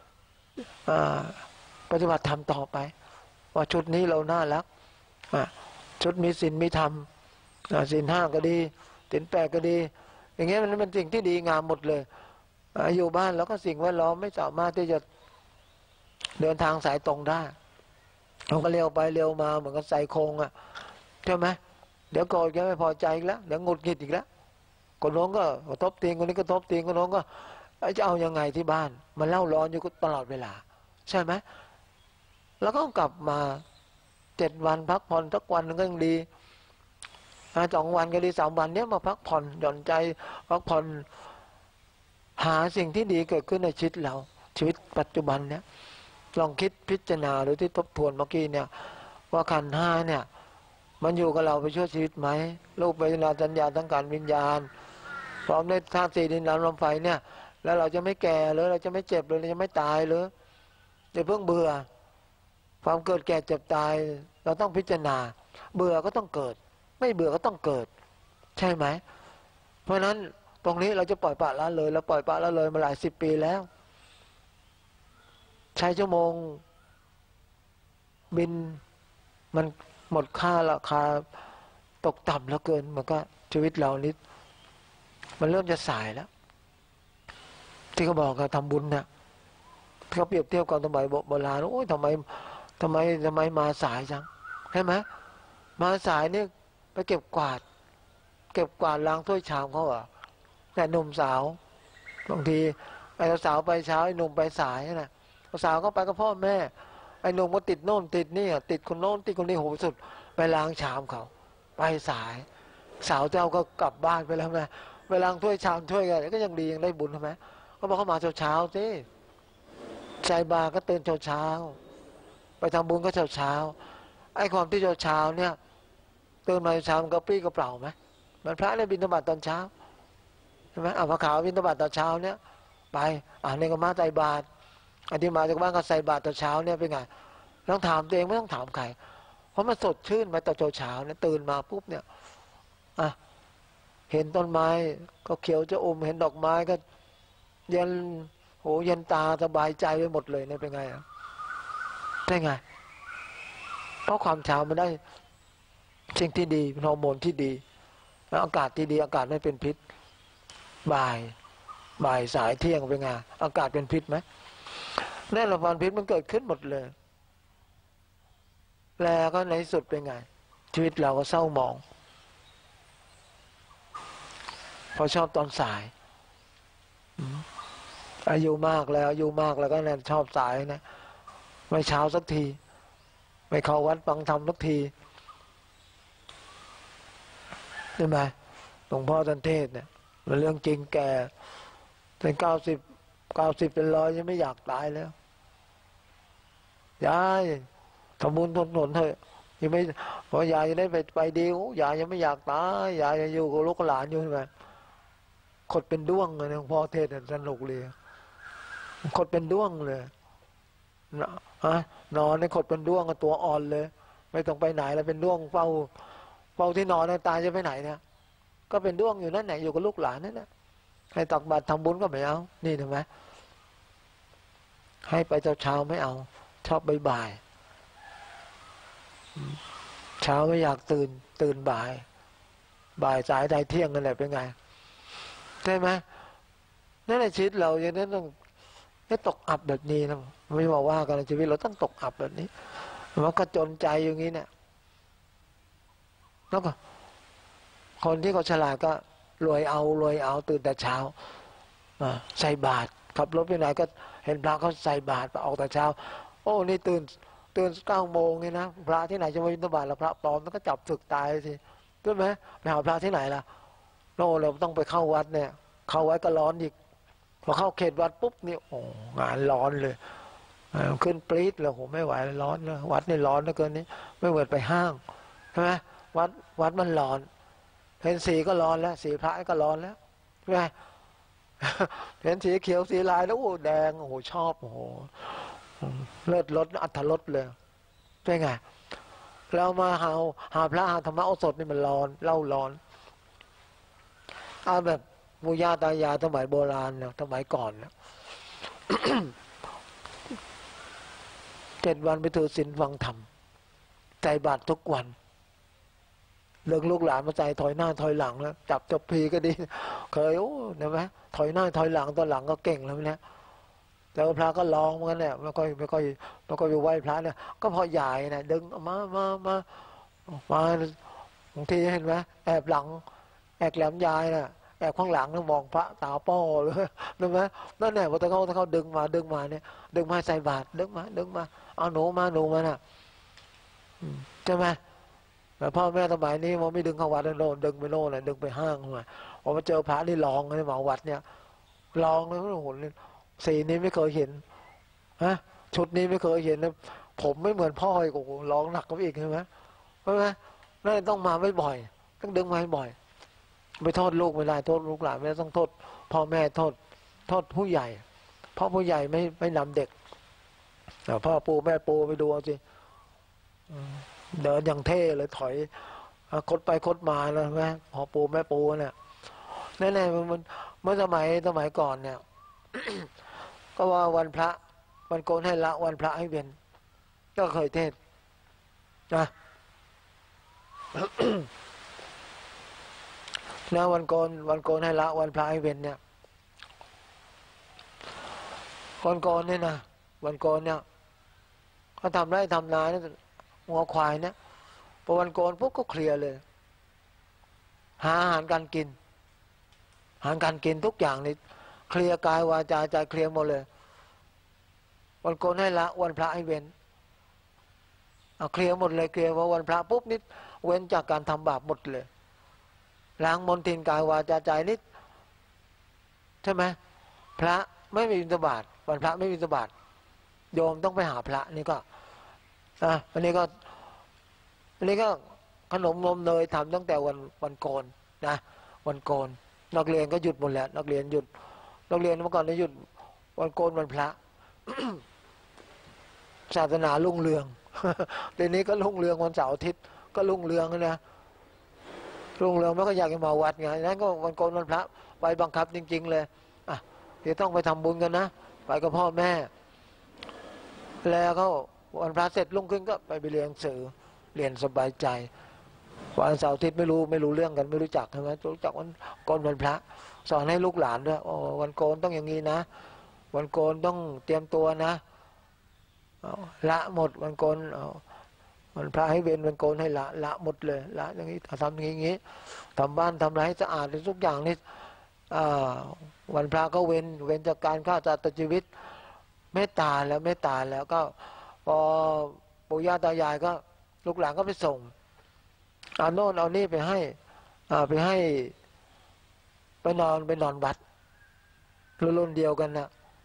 ปฏิบัติธรรมต่อไปว่าชุดนี้เราน่ารักชุดมีศีลมีธรรมศีลห้าก็ดีศีลแปดก็ดีอย่างเงี้ยมันเป็นสิ่งที่ดีงามหมดเลยอยู่บ้านแล้วก็สิ่งแวดล้อมไม่สามารถที่จะเดินทางสายตรงได้เราก็เลี้ยวไปเลี้ยวมาเหมือนกับใส่โคงอ่ะใช่ไหมเดี๋ยวโกรธก็ไม่พอใจอีกแล้วเดี๋ยวหงุดหงิดอีกแล้วคนโน้นก็ทบตีนคนนี้ก็ทบตีนคนโน้นก็จะเอายังไงที่บ้านมันเล่าร้อนอยู่ตลอดเวลาใช่ไหมแล้วก็กลับมาเจ็ดวันพักผ่อนสักวันนึงก็ยังดีสองวันก็ดีสามวันเนี้ยมาพักผ่อนหย่อนใจพักผ่อนหาสิ่งที่ดีเกิดขึ้นในชีวิตเราชีวิตปัจจุบันเนี้ยลองคิดพิจารณาหรือที่ทบทวนเมื่อกี้เนี่ยว่าขันธ์ห้าเนี่ยมันอยู่กับเราไปชั่วชีวิตไหมรูปเวทนาสัญญาทั้งการวิญญาณพร้อมด้วยธาตุสี่ดินน้ำลมไฟเนี่ยแล้วเราจะไม่แก่หรือเราจะไม่เจ็บหรือเราจะไม่ตายหรืออย่าเพิ่งเบื่อความเกิดแก่เจ็บตายเราต้องพิจารณาเบื่อก็ต้องเกิดไม่เบื่อก็ต้องเกิดใช่ไหมเพราะฉะนั้นตรงนี้เราจะปล่อยปละละเลยเราปล่อยปละละเลยมาหลายสิบปีแล้วใช้ชั่วโมงบินมันหมดค่าราคาตกต่ำแล้วเกินมันก็ชีวิตเรานิดมันเริ่มจะสายแล้วที่เขาบอกกันทำบุญเนี่ยเขาเปรียบเทียบกับสมัยโบราณโอ้ยทำไมทำไมทำไมมาสายจังใช่ไหมมาสายเนี่ยไปเก็บกวาดเก็บกวาดล้างถ้วยชามเขาอะแต่หนุ่มสาวบางทีไอ้สาวไปเช้าไอ้หนุ่มไปสายนะสาวก็ไปกับพ่อแม่ไอ้หนุ่มก็ติดโน่นติดนี่ติดคนโน้นติดคนนี้โหสุดไปล้างชามเขาไปสายสาวเจ้าก็กลับบ้านไปแล้วแม่ไปล้างถ้วยชามถ้วยกันก็ยังดียังได้บุญใช่ไหมเขาบอกเขามาเช้าเช้าสิใจบาก็ตื่นเช้าเช้าไปทำบุญก็เช้าเช้าไอ้ความที่เช้าเช้าเนี่ยตื่นมาเช้ามันก็ปี้กระเป๋าไหมมันพระเนี่ยบิณฑบาตตอนเช้าใช่ไหมเอาผ้าขาวบิณฑบาตตอนเช้าเนี่ยไปอ่าเนี่ยก็มาใส่บาตรอันที่มาจากบ้านก็ใส่บาตรตอนเช้าเนี่ยเป็นไงต้องถามตัวเองไม่ต้องถามใครเพราะมันสดชื่นมาตอนเช้าเนี่ยตื่นมาปุ๊บเนี่ยอ่ะเห็นต้นไม้ก็เขียวจะอมเห็นดอกไม้ก็เย็นโหเย็นตาสบายใจไปหมดเลยเนี่ยเป็นไงอ่ะได้ไงเพราะความเช้ามันได้สิ่งที่ดีฮอร์โมนที่ดีแล้วอากาศที่ดีอากาศไม่เป็นพิษบ่ายบ่ายสายเที่ยงเป็นไงอากาศเป็นพิษไหมแน่นอนความพิษมันเกิดขึ้นหมดเลยแล้วก็ในที่สุดเป็นไงชีวิตเราก็เศร้าหมองพอชอบตอนสายอายุมากแล้วอายุมากแล้วก็เนี่ยชอบสายนะไม่เช้าสักทีไม่เข้าวัดฟังธรรมสักทีใช่ไหมหลวงพ่อท่านเทศเนี่ยเรื่องจริงแก่เป็นเก้าสิบเก้าสิบเป็นร้อยยังไม่อยากตายแล้วยายทำบุญทนหนเถอะยังไม่พอยายจะได้ไปไปดียายยังไม่อยากตายยายยังอยู่กับลูกหลานอยู่ใช่ไหมขดเป็นด้วงเลยหลวงพ่อเทศน์สนุกเลยขดเป็นด้วงเลยฮะนอนในขดเป็นด้วงกับตัวอ่อนเลยไม่ต้องไปไหนแล้วเป็นด้วงเฝ้าเฝ้าที่นอนตายจะไปไหนเนี่ยก็เป็นด้วงอยู่นั่นไหนอยู่กับลูกหลานนั่นแหละให้ตักบาตรทำบุญก็ไม่เอานี่ถูกไหมให้ไปเช้าเช้าไม่เอาชอบบ่ายเช้าไม่อยากตื่นตื่นบ่ายบ่ายสายใดเที่ยงนั่นแหละเป็นไงใช่ไหมนั่นแหละชีวิตเราอย่างนั้นต้องไม่ตกอับแบบนี้นะไม่บอกว่ากันชีวิตเราต้องตกอับแบบนี้มันก็จนใจอย่างนี้เนี่ยแล้วก็คนที่เขาฉลาดก็รวยเอารวยเอาตื่นแต่เช้าใส่บาตรขับรถไปไหนก็เห็นพระเขาใส่บาตรออกแต่เช้าโอ้นี่ตื่นตื่นเก้าโมงนี่นะพระที่ไหนจะมาบิณฑบาตแล้วพระปลอมมันก็จับศึกตายสิใช่ไหมไปหาพระที่ไหนล่ะโน่เราต้องไปเข้าวัดเนี่ยเข้าวัดก็ร้อนอีกพอเข้าเขตวัดปุ๊บนี่โอ้งานร้อนเลยขึ้นปรี๊ดเลยโหไม่ไหวร้อนเลยวัดนี่ร้อนเหลือเกินนี่ไม่เหมือนไปห้างใช่ไหมวัดวัดมันร้อนเห็นสีก็ร้อนแล้วสีพระก็ร้อนแล้วใช่ไหมเห็นสีเขียวสีลายแล้วโอ้แดงโอ้โหชอบโอ้โหเลิศรสอัตรสเลยเป็นไงเรามาหาหาพระหาธรรมะโอสถนี่มันร้อนเล่าร้อนเอาแบบปู่ย่าตายายสมัยโบราณนะสมัยก่อนนะ เจ็ดวันไปถือศีลฟังธรรมใจบาตรทุกวันเรื่องลูกหลานมาใจถอยหน้าถอยหลังแล้วจับจบพีก็ดีเคยโอ้เห็นไหมถอยหน้าถอยหลังตอนหลังก็เก่งแล้วนะแต่พระก็ลองเหมือนกันเนี่ยไม่ค่อยไม่ค่อยไม่ค่อยไปไหว้พระเนี่ยก็พอใหญ่นะดึงมามามามาบางทีเห็นไหมแอบหลังแอบแหลมยายน่ะแอบข้างหลังแล้วมองพระตาป้อเลยเห็นไหมนั่นแหละพอตะเขาตะเขาดึงมาดึงมาเนี่ยดึงมาใส่บาตรดึงมาดึงมาเอาหนูมาหนูมาน่ะใช่ไหมแต่พ่อแม่สมัยนี้มันไม่ดึงเข้าวัดโน่นดึงไปโน่นเลยดึงไปห้างมาพอมาเจอพระนี่ลองเลยหมอวัดเนี่ยลองเลยโอ้โหสีนี้ไม่เคยเห็นฮะชุดนี้ไม่เคยเห็นเลยผมไม่เหมือนพ่ออีกโอ้โหร้องหนักกว่าอีกใช่ไหมใช่ไหมนั่นต้องมาไม่บ่อยต้องดึงมาให้บ่อยไม่โทษลูกไม่ได้โทษลูกหลานไม่ได้ต้องโทษพ่อแม่โทษโทษผู้ใหญ่พ่อผู้ใหญ่ไม่ไม่นำเด็กแต่พ่อปูแม่ปูไปดูเอาสิเดินอย่างเท่เลยถอยคดไปคดมาแล้วไหมพ่อปูแม่ปูเนี่ยแน่ๆมันเมื่อสมัยสมัยก่อนเนี่ย ก็ว่าวันพระวันโกนให้ละวันพระให้เว้นก็เคยเทศนะนะวันโกนวันโกนให้ละวันพระให้เว้นเนี่ยวันโกนเนี่ยนะวันโกนเนี่ยเขาทำไร่ทำนาเนี่ยงัวควายเนี่ยพอวันโกนปุ๊บก็เคลียร์เลยหาอาหารการกินอาหารการกินทุกอย่างนี่เคลียร์กายวาจาใจเคลียร์หมดเลยวันโกนให้ละวันพระให้เว้นเอาเคลียร์หมดเลยเคลียร์ว่าวันพระปุ๊บนิดเว้นจากการทำบาปหมดเลยล้างมลทินกายวาจาใจนิดใช่ไหมพระไม่มีบิณฑบาตวันพระไม่มีบิณฑบาตโยมต้องไปหาพระนี่ก็อ่ะอันนี้ก็อันนี้ก็ขนมนมเนยทำตั้งแต่วันวันโกนนะวันโกนนักเรียนก็หยุดหมดแล้วนักเรียนหยุดนักเรียนเมื่อก่อนนี่หยุดวันโกนวันพระ ศาสนารุ่งเรืองเดี๋ยวนี้ก็รุ่งเรืองวันเสาร์อาทิตย์ก็รุ่งเรืองนะรุ่งเรืองไม่ก็อยากจะมาวัดไงนั้นก็วันโกนวันพระไปบังคับจริงๆเลยอ่ะเดี๋ยวต้องไปทำบุญกันนะไปกับพ่อแม่แล้วก็วันพระเสร็จรุ่งขึ้นก็ไปไปเรียนหนังสือเรียนสบายใจวันเสาร์อาทิตย์ไม่รู้ไม่รู้เรื่องกันไม่รู้จักใช่ไหมรู้จักวันโกนวันพระสอนให้ลูกหลานด้วยโอ้วันโกนต้องอย่างนี้นะวันโกนต้องเตรียมตัวนะละหมดวันโกนวันพระให้เว้นวันโกนให้ละละหมดเลยละอย่างนี้ทำอย่างนี้ทำบ้านทำอะไรให้สะอาดทุกอย่างนี่วันพระก็เว้นเว้นจากการฆ่าสัตว์ชีวิตเมตตาแล้วเมตตาแล้วก็พอปู่ย่าตายายก็ลูกหลานก็ไปส่งเอาโน่นเอานี่ไปให้ไปให้ไปนอนไปนอนวัดรุ่นเดียวกันนะ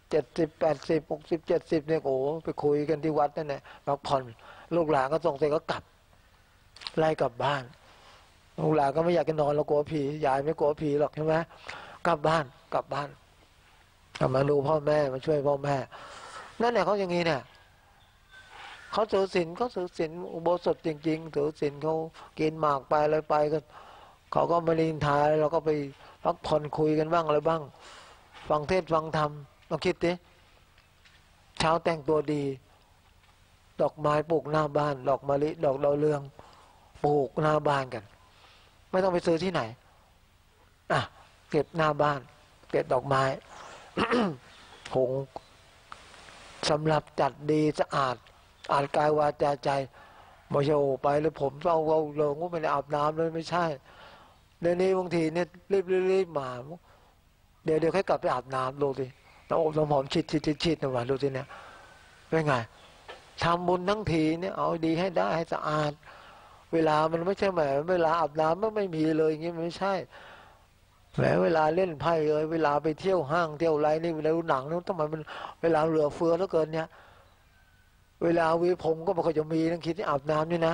เจ็ดสิบแปดสิบหกสิบเจ็ดสิบเนี่ยโอ้ไปคุยกันที่วัดนั่นแหละพักผ่อนลูกหลานก็ส่งเสร็จก็กลับไล่กลับบ้านลูกหลานก็ไม่อยากจะนอนแล้วกลัวผียายไม่กลัวผีหรอกใช่ไหมกลับบ้านกลับบ้านกลับมาดูพ่อแม่มาช่วยพ่อแม่นั่นแหละเขาอย่างนี้เนี่ยเขาถือศีลเขาถือศีลอุโบสถจริงๆถือศีลเขากินหมากไปอะไรไปก็เขาก็มาลินทายเราก็ไปพักผ่อนคุยกันบ้างอะไรบ้างฟังเทศฟังธรรมลองคิดดิเช้าแต่งตัวดีดอกไม้ปลูกหน้าบ้านดอกมะลิดอกดาวเรืองปลูกหน้าบ้านกันไม่ต้องไปซื้อที่ไหนอ่ะเก็บหน้าบ้านเก็บดอกไม้ หงสำหรับจัดดีสะอาดอาดกายวาจาใจไม่ใช่โอ้ไปแล้วผมเอาเอาลงก็ไม่ได้อาบน้ำเลยไม่ใช่เดี๋ยวนี้บางทีเนี่ยรีบรีบมาเดี๋ยวเดี๋ยวให้กลับไปอาบน้ำดูสิน้ำอบน้ำหอมชิดชิดชิดชิดนะวะดูสิเนี่ยเป็นไงทำบุญทั้งทีเนี่ยเอาดีให้ได้ให้สะอาดเวลามันไม่ใช่แหมเวลาอาบน้ำมันไม่มีเลยอย่างงี้มันไม่ใช่แหมเวลาเล่นไพ่เลยเวลาไปเที่ยวห้างเที่ยวไรนี่เวลาดูหนังนี่ทำไมมันเวลาเหลือเฟือเหลือเกินเนี่ยเวลาวิผมก็ไม่ค่อยจะมีนั่งคิดที่อาบน้ำนี่นะ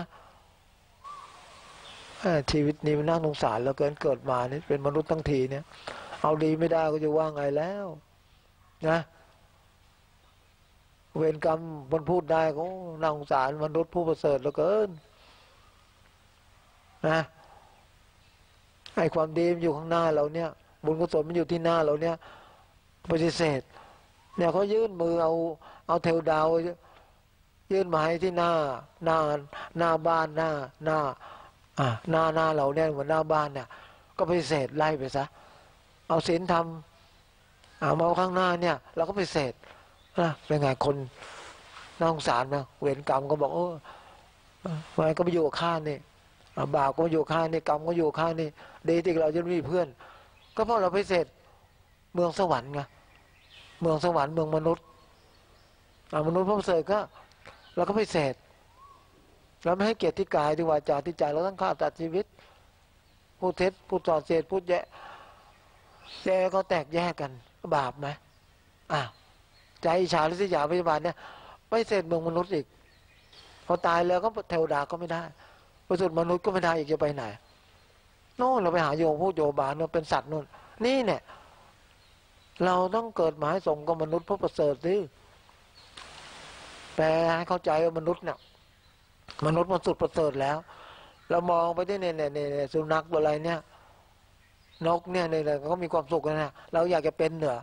ชีวิตนี้มันน่าสงสารเหลือเกินเกิดมานี่เป็นมนุษย์ทั้งทีเนี่ยเอาดีไม่ได้ก็จะว่าไงแล้วนะเวรกรรมมันพูดได้ก็น่าสงสารมนุษย์ผู้ประเสริฐเหลือเกินนะไอ้ความดีมันอยู่ข้างหน้าเราเนี่ยบุญกุศลมันอยู่ที่หน้าเราเนี่ยปฏิเสธเนี่ยเขายื่นมือเอาเอาเทวดาวยื่นมาให้ที่หน้าหน้าหน้าบ้านหน้าหน้าอ่าหน้าหน้าเราเนี่ยเหมือนหน้าบ้านเนี่ยก็ปฏิเสธไล่ไปซะเอาศีลธรรมเอามาข้างหน้าเนี่ยเราก็ปฏิเสธนะเป็นไงคนน่าสงสารนะเวรกรรมก็บอกเออมันก็ไปอยู่กับข้านี่บาปก็อยู่ข้างนี่กรรมก็อยู่ข้างนี่ดีที่เราจะมีเพื่อนก็เพราะเราไปเสร็จเมืองสวรรค์ไงเมืองสวรรค์เมืองมนุษย์มนุษย์พระเสริฐก็เราก็ไปเสร็จเราไม่ให้เกียรติที่กายที่วาจาที่ใจเราต้องฆ่าตัดชีวิตพูดเท็จพูดส่อเสียดพูดแย่แย่ก็แตกแยกกันบาปไหมอ่ะใจอิจฉาริษยาพยาบาทเนี่ยไม่เสร็จเมืองมนุษย์อีกพอตายแล้วก็เทวดาก็ไม่ได้ประสุดมนุษย์ก็ไม่ได้อีกจะไปไหนโน่นเราไปหาโยมผู้โยบาลเราเป็นสัตว์นู่นนี่เนี่ยเราต้องเกิดมาให้สมกับมนุษย์ผู้ประเสริฐสิแปลให้เข้าใจว่ามนุษย์เนี่ยมนุษย์มันสุดประเสริฐแล้วเรามองไปที่เนี่ยเนี่ยเนี่ยสุนัขตัวอะไรเนี่ยนกเนี่ยเนี่ยเขามีความสุขนะเราอยากจะเป็นเหนือ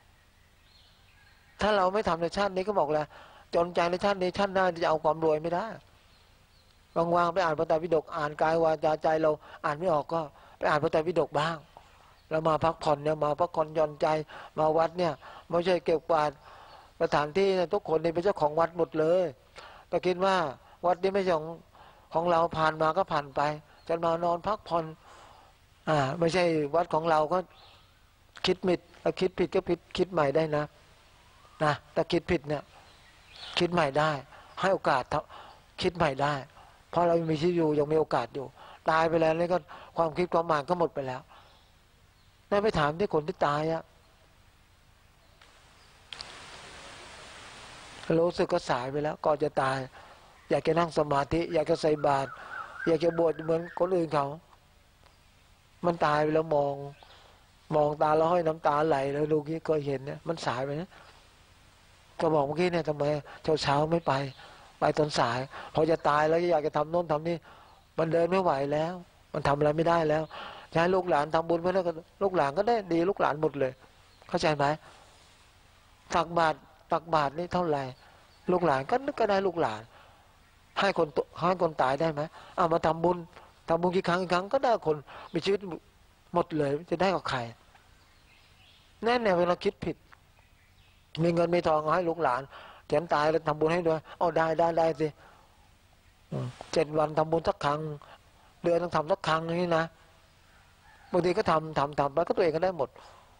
ถ้าเราไม่ทำในชาตินี้ก็บอกแล้วจนใจในชาตินี้ชาติหน้าจะเอาความรวยไม่ได้ว่างๆไปอ่านพระไตรปิฎกอ่านกายวาจาใจเราอ่านไม่ออกก็ไปอ่านพระไตรปิฎกบ้างแล้วมาพักผ่อนเนี่ยมาพักผ่อนหย่อนใจมาวัดเนี่ยไม่ใช่เก็บกวาดสถานที่ทุกคนนี่เป็นเจ้าของวัดหมดเลยก็คิดว่าวัดนี้ไม่ใช่ของของเราผ่านมาก็ผ่านไปจะมานอนพักผ่อนอ่าไม่ใช่วัดของเราก็คิดผิดถ้าคิดผิดก็ผิดคิดใหม่ได้นะนะถ้าคิดผิดเนี่ยคิดใหม่ได้ให้โอกาสคิดใหม่ได้เพราะเรามีชีวิตอยู่ยังมีโอกาสอยู่ตายไปแล้วนี่ก็ความคิดความหมายก็หมดไปแล้วได้ไปถามที่คนที่ตายอะรู้สึกก็สายไปแล้วก่อนจะตายอยากจะนั่งสมาธิอยากจะใส่บาตรอยากจะบวชเหมือนคนอื่นเขามันตายไปแล้วมองมองตาแล้วห้อยน้ำตาไหลแล้วลูกนี้ก็เห็นเนี่ยมันสายไปนะก็บอกเมื่อกี้เนี่ยทำไมเช้าเช้าไม่ไปไปตอนสายพอจะตายแล้วอยากจะทำโน่นทำนี่มันเดินไม่ไหวแล้วมันทำอะไรไม่ได้แล้วจะให้ลูกหลานทำบุญเพื่อแล้วลูกหลานก็ได้ดีลูกหลานหมดเลยเข้าใจไหมตักบาตรตักบาตรนี่เท่าไหร่ลูกหลานก็นึกก็ได้ลูกหลานให้คนให้คนตายได้ไหมเอามาทำบุญทำบุญกี่ครั้งกี่ครั้งก็ได้คนมีชีวิตหมดเลยจะได้กับใครแน่แน่เวลาคิดผิดมีเงินมีทองให้ลูกหลานแถมตายแล้วทำบุญให้ด้วยเอาได้ได้ได้สิเจ็ดวันทำบุญสักครั้งเดือนต้องทำสักครั้งนี่นะบางทีก็ทำทำทำไปก็ตัวเองก็ได้หมด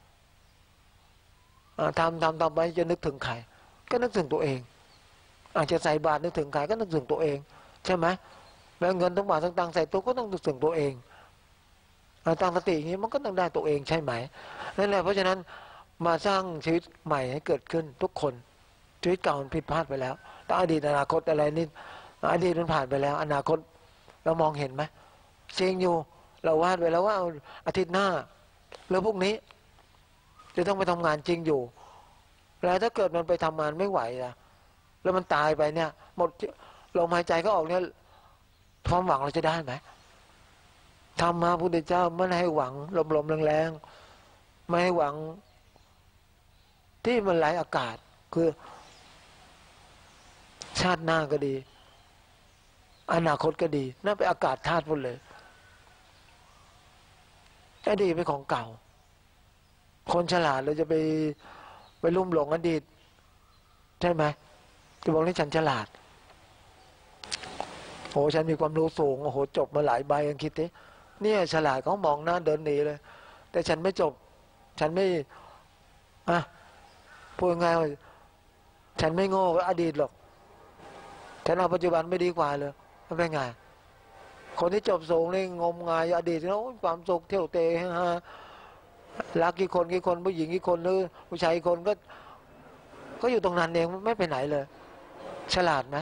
ทำทำทำไปจะนึกถึงใครก็นึกถึงตัวเองอาจจะใส่บาตรนึกถึงใครก็นึกถึงตัวเองใช่ไหมแม้เงินทั้งบาททั้งตังใส่ตัวก็ต้องนึกถึงตัวเองตั้งสติอย่างนี้มันก็ต้องได้ตัวเองใช่ไหมนั่นแหละเพราะฉะนั้นมาสร้างชีวิตใหม่ให้เกิดขึ้นทุกคนชีวิตเก่ามันผิดพลาดไปแล้วแต่อดีตอนาคตอะไรนี่อดีตมันผ่านไปแล้วอนาคตเรามองเห็นไหมจริงอยู่เราวาดไว้แล้วว่าอาทิตย์หน้าหรือพรุ่งนี้จะต้องไปทำงานจริงอยู่แล้วถ้าเกิดมันไปทำงานไม่ไหวอะแล้วมันตายไปเนี่ยหมดลมหายใจก็ออกเนี่ยความหวังเราจะได้ไหมธรรมะพุทธเจ้าไม่ให้หวังลมๆแรงๆไม่ให้หวังที่มันไหลอากาศคือชาติหน้าก็ดีอนาคตก็ดีนั่นเป็นอากาศธาตุหมดเลยอดีตเป็นของเก่าคนฉลาดเราจะไปไปลุ่มหลงอดีตใช่ไหมจะบอกนี่ฉันฉลาดโอ้ฉันมีความรู้สูงโอ้โหจบมาหลายใบยังคิดดิเนี่ยฉลาดเขามองหน้าเดินหนีเลยแต่ฉันไม่จบฉันไม่อ่ะพูดง่ายๆฉันไม่โง่ก็อดีตหรอกฉันเอาปัจจุบันไม่ดีกว่าเลยมันเป็นไงคนที่จบสูงนี่งมงายอดีตแล้วความสุขเที่ยวเตะฮะรักกี่คนกี่คนผู้หญิงกี่คนหรือผู้ชายกี่คนก็ก็อยู่ตรงนั้นเองไม่ไปไหนเลยฉลาดไหม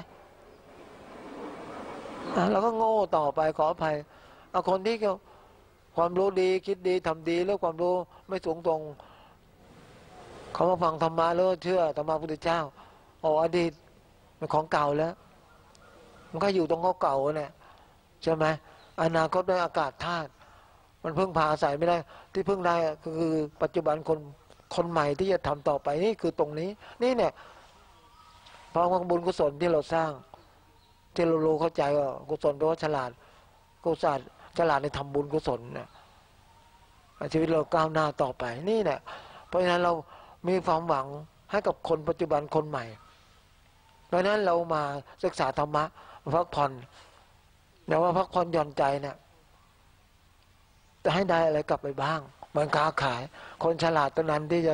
เราก็โง่ต่อไปขออภัยเอาคนที่เขาความรู้ดีคิดดีทำดีแล้วความรู้ไม่สูงตรงเขามาฟังธรรมะแล้วเชื่อธรรมะพุทธเจ้าโอ้อดีตมันของเก่าแล้วมันก็อยู่ตรงเก่าๆเนี่ยใช่ไหมอนาคตด้วยอากาศธาตุมันพึ่งพาอาศัยไม่ได้ที่พึ่งได้คือปัจจุบันคนคนใหม่ที่จะทำต่อไปนี่คือตรงนี้นี่เนี่ยเพราะว่าบุญกุศลที่เราสร้างที่เรารู้เข้าใจว่ากุศลแปลว่าฉลาดกุศลฉลาดในทำบุญกุศลเนี่ยชีวิตเราก้าวหน้าต่อไปนี่เนี่ยเพราะฉะนั้นเรามีความหวังให้กับคนปัจจุบันคนใหม่เพราะฉะนั้นเรามาศึกษาธรรมะพักผ่อนแต่ว่าพักผ่อนหย่อนใจเนี่ยจะให้ได้อะไรกลับไปบ้างเหมือนค้าขายคนฉลาดตัวนั้นที่จะ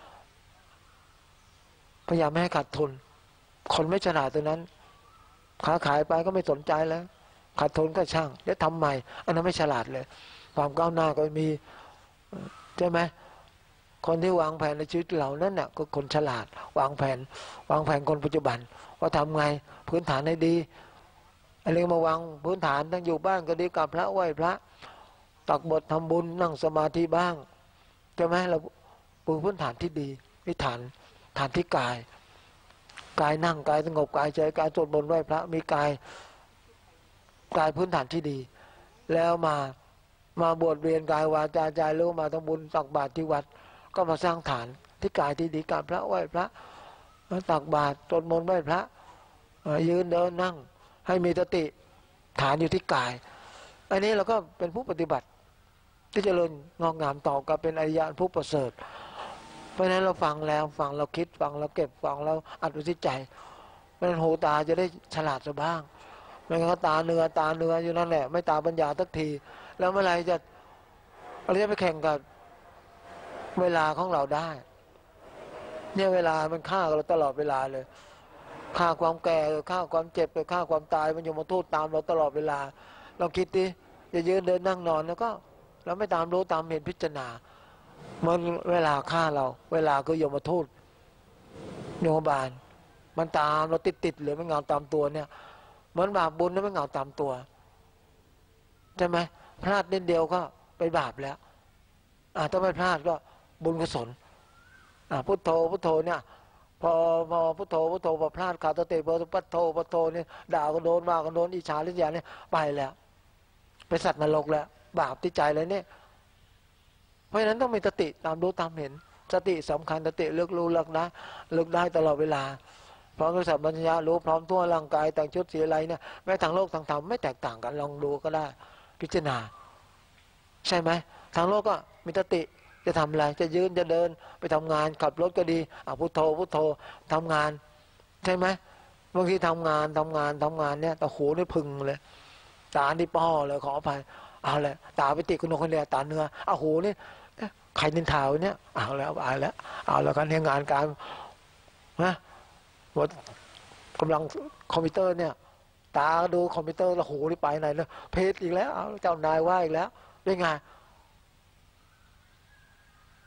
พยายามไม่ให้ขาดทุนคนไม่ฉลาดตัวนั้นค้าขายไปก็ไม่สนใจแล้วขาดทุนก็ช่างเดี๋ยวทำใหม่อันนั้นไม่ฉลาดเลยความก้าวหน้าก็มีใช่ไหมคนที่วางแผนในชีวิตเรานั่นน่ะก็คนฉลาดวางแผนวางแผนคนปัจจุบันว่าทำไงพื้นฐานให้ดีอะไรมาวางพื้นฐานตั้งอยู่บ้านก็ดีกับพระไหว้พระตักบททำบุญนั่งสมาธิบ้างใช่ไหมเราปูพื้นฐานที่ดีวิฐานฐานที่กายกายนั่งกายสงบกายใจกายสวดมนต์ไหว้พระมีกายกายพื้นฐานที่ดีแล้วมามาบวชเรียนกายวาจาใจรู้มาทำบุญตักบาตรที่วัดก็มาสร้างฐานที่กายที่ดีกับพระไหว้พระตักบาตรสวดมนต์ไหว้พระยืนเดินนั่งให้มีสติฐานอยู่ที่กายอันนี้เราก็เป็นผู้ปฏิบัติที่เจริญงอกงามต่อกับเป็นอริยะผู้ประเสริฐเพราะฉะนั้นเราฟังแล้วฟังเราคิดฟังเราเก็บฟังเราอัดไว้ที่ใจเพราะฉะนั้นหูตาจะได้ฉลาดซะบ้างไม่งั้นก็ตาเนื้อตาเนื้ออยู่นั่นแหละไม่ตาปัญญาสักทีแล้วเมื่อไรจะเราจะไปแข่งกับเวลาของเราได้เนี่ยเวลามันฆ่าเราตลอดเวลาเลยฆ่าความแก่ฆ่าความเจ็บฆ่าความตายมันอยู่มาทูตตามเราตลอดเวลาเราคิดดิจะยืนเดินนั่งนอนแล้วก็เราไม่ตามรู้ตามเห็นพิจารณามันเวลาฆ่าเราเวลาก็ยมทูตโยมบาลมันตามเราติดติดหรือมันเงาตามตัวเนี่ยเหมือนบาปบุญนั้นมันเงาตามตัวใช่ไหมพลาดนิดเดียวก็ไปบาปแล้วอ่าถ้าไม่พลาดก็บุญกุศลอ่าพุทโธพุทโธเนี่ยพอพอพุทโธพุทโธพอพลาดขาดสติพอพุทโธพุทโธเนี่ยด่าก็โดนว่าก็โดนอิจฉาริษยาเนี่ยไปแล้วไปสัตว์นรกแล้วบาปที่ใจเลยเนี่ยเพราะฉะนั้นต้องมีสติตามรู้ตามเห็นสติสำคัญสติเลือกรู้เลือกได้เลือกได้ตลอดเวลาพร้อมด้วยสัมปชัญญะรู้พร้อมทั่วร่างกายแต่งชุดสีอะไรเนี่ยแม้ทางโลกทางธรรมไม่แตกต่างกันลองดูก็ได้พิจารณาใช่ไหมทางโลกก็มีสติจะทำอะไรจะยืนจะเดินไปทำงานขับรถก็ดีอ่ะพุทโธพุทโธทำงานใช่ไหมบางทีทำงานทำงานทำงานเนี่ยตาหูนี่พึงเลยตาที่ป้อเลยขออภัยเอาเลยตาไปติดคนโน้นคนเดียวตาเนื้อเอาหูนี่ใครนินทาเนี่ยเอาแล้วเอาแล้วเอาแล้วกันเนี่ยงานการนะว่ากำลังคอมพิวเตอร์เนี่ยตาดูคอมพิวเตอร์แล้วหูนี่ไปไหนเลยเพจอีกแล้วเอาเจ้านายว่าอีกแล้วเป็นไง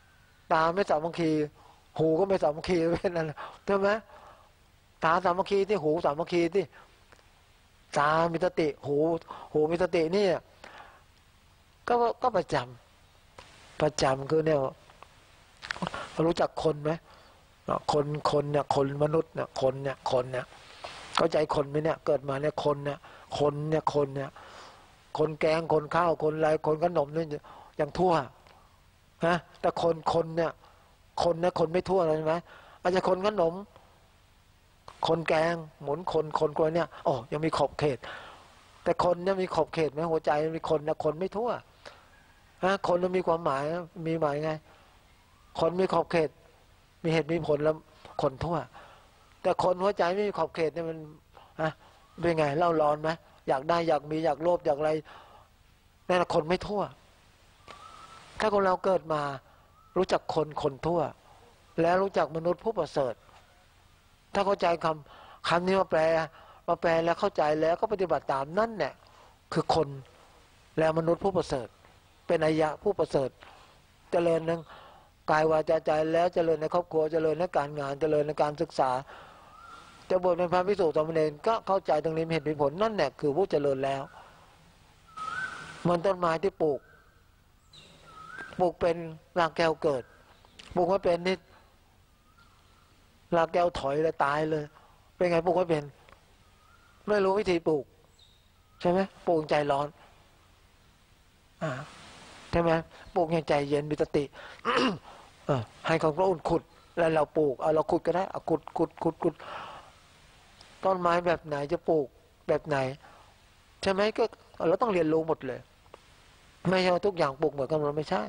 ตาไม่สามัคคีหูก็ไม่สามัคคีเป็นอะไรใช่ไหมตาสามัคคีที่หูสามัคคีที่ตามีสติหูหูมีสตินี่ก็ก็ประจำประจำคือเนี่ยรู้จักคนไหมคนคนเนี่ยคนมนุษย์เนี่ยคนเนี่ยคนเนี่ยเข้าใจคนไหมเนี่ยเกิดมาเนี่ยคนเนี่ยคนเนี่ยคนเนี่ยคนแกงคนข้าวคนอะไรคนขนมเนี่ยอย่างทั่วนะแต่คนคนเนี่ยคนเนี่ยคนไม่ทั่วเลยไหมอาจจะคนขนมคนแกงหมุนคนคนกลัวเนี่ยอ๋อยังมีขอบเขตแต่คนเนี่ยมีขอบเขตไหมหัวใจมีคนนะคนไม่ทั่วฮะคนมันมีความหมายมีหมายไงคนมีขอบเขตมีเหตุมีผลแล้วคนทั่วแต่คนหัวใจไม่มีขอบเขตเนี่ยมันฮะเป็นไงเล่าร้อนไหมอยากได้อยากมีอยากโลภอยากอะไรนั่นแหละคนไม่ทั่วถ้าคนเราเกิดมารู้จักคนคนทั่วแล้วรู้จักมนุษย์ผู้ประเสริฐถ้าเข้าใจคำคำนี้มาแปลมาแปลแล้วเข้าใจแล้วก็ปฏิบัติตามนั่นเนี่ยคือคนแล้วมนุษย์ผู้ประเสริฐเป็นอายะผู้ประเสริฐเจริญทั้งกายวาจาใจแล้วเจริญในครอบครัวเจริญในการงานเจริญในการศึกษาจะบวชเป็นพระภิกษุสามเณรก็เข้าใจตรงนี้เห็นผลนั่นแหละคือผู้เจริญแล้วเหมือนต้นไม้ที่ปลูกปลูกเป็นรากแก้วเกิดปลูกไม่เป็นนี่รากแก้วถอยเลยตายเลยเป็นไงปลูกไม่เป็นไม่รู้วิธีปลูกใช่ไหมปลูกใจร้อนอ่าใช่ไหมปลูกอย่างใจเย็นมีสติ ให้ของพระอุ่นขุดแล้วเราปลูกเอาเราขุดก็ได้เอาขุดขุดขุดขุดต้นไม้แบบไหนจะปลูกแบบไหนใช่ไหมก็เราต้องเรียนรู้หมดเลยไม่ใช่ว่าทุกอย่างปลูกเหมือนกันเราไม่ใช่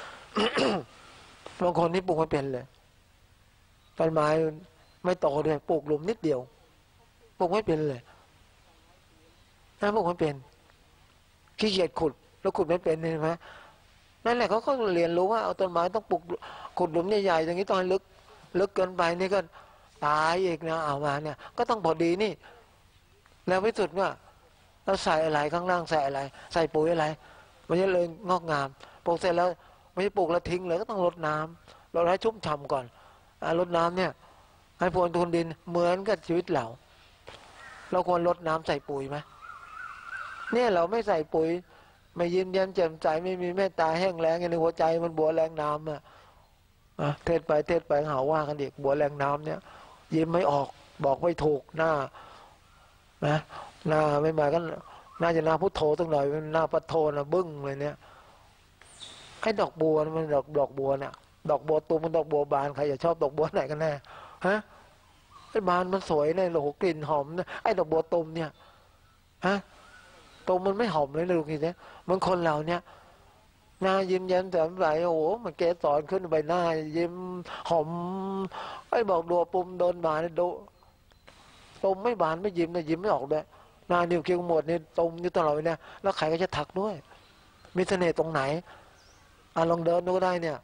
บางคนที่ปลูกไม่เป็นเลยต้นไม้ไม่โตด้วยปลูกหลุมนิดเดียวปลูกไม่เป็นเลยนะปลูกไม่เป็นขี้เกียจขุดแล้วขุดไม่เป็นเห็นไหมนั่นแหละเขาก็เรียนรู้ว่าเอาต้นไม้ต้องปลูกขุดหลุมใหญ่ๆอย่างนี้ต้องให้ลึกลึกเกินไปนี่ก็ตายอีกนะเอามาเนี่ยก็ต้องพอดีนี่แล้วพิสุดว่าเราใส่อะไรข้างล่างใส่อะไรใส่ปุ๋ยอะไรมันจะเลยงอกงามปลูกเสร็จแล้วไม่ใช่ปลูกแล้วทิ้งเลยก็ต้องรดน้ำรดให้ชุ่มฉ่ำก่อนรดน้ำเนี่ยให้พรวนทุนดินเหมือนกับชีวิตเราเราควรรดน้ำใส่ปุ๋ยไหมเนี่ยเราไม่ใส่ปุ๋ยไม่ยิ้มแย้มแจ่มใสไม่มีเมตตาแห้งแล้งในหัวใจมันบัวแรงน้ำอ่ะเทศไปเทศไปหาว่ากันเด็กบัวแรงน้ำเนี่ยยิ้มไม่ออกบอกไม่ถูกหน้านะหน้าไม่มาก็น่าจะหน้าพุทโธตั้งหน่อยหน้าปัทโธนะบึ้งเลยเนี่ยไอ้ดอกบัวมันดอกดอกบัวเนี่ยดอกบัวตูมมันดอกบัวบานใครจะชอบดอกบัวไหนกันแน่ฮะไอ้บานมันสวยเลยโหกลิ่นหอมนะไอ้ดอกบัวตูมเนี่ยฮะตูมมันไม่หอมเลยลูกทีเนี้ยมันคนเราเนี่ยหน้ายิ้มแย้มแจ่มใสโอ้โหมันเกสรขึ้นใบหน้ายิ้มหอมไอ้บอกดัวปุ่มโดนบานโดตูมไม่บานไม่ยิ้มนะยิ้มไม่ออกเลยหน้านิ้วเคี้ยวหมดนี่ตูมนี่ตลอดเนี่ยแล้วใครก็จะถักด้วยมีเสน่ห์ตรงไหนอ่ะลองเดินดูก็ได้เนี่ย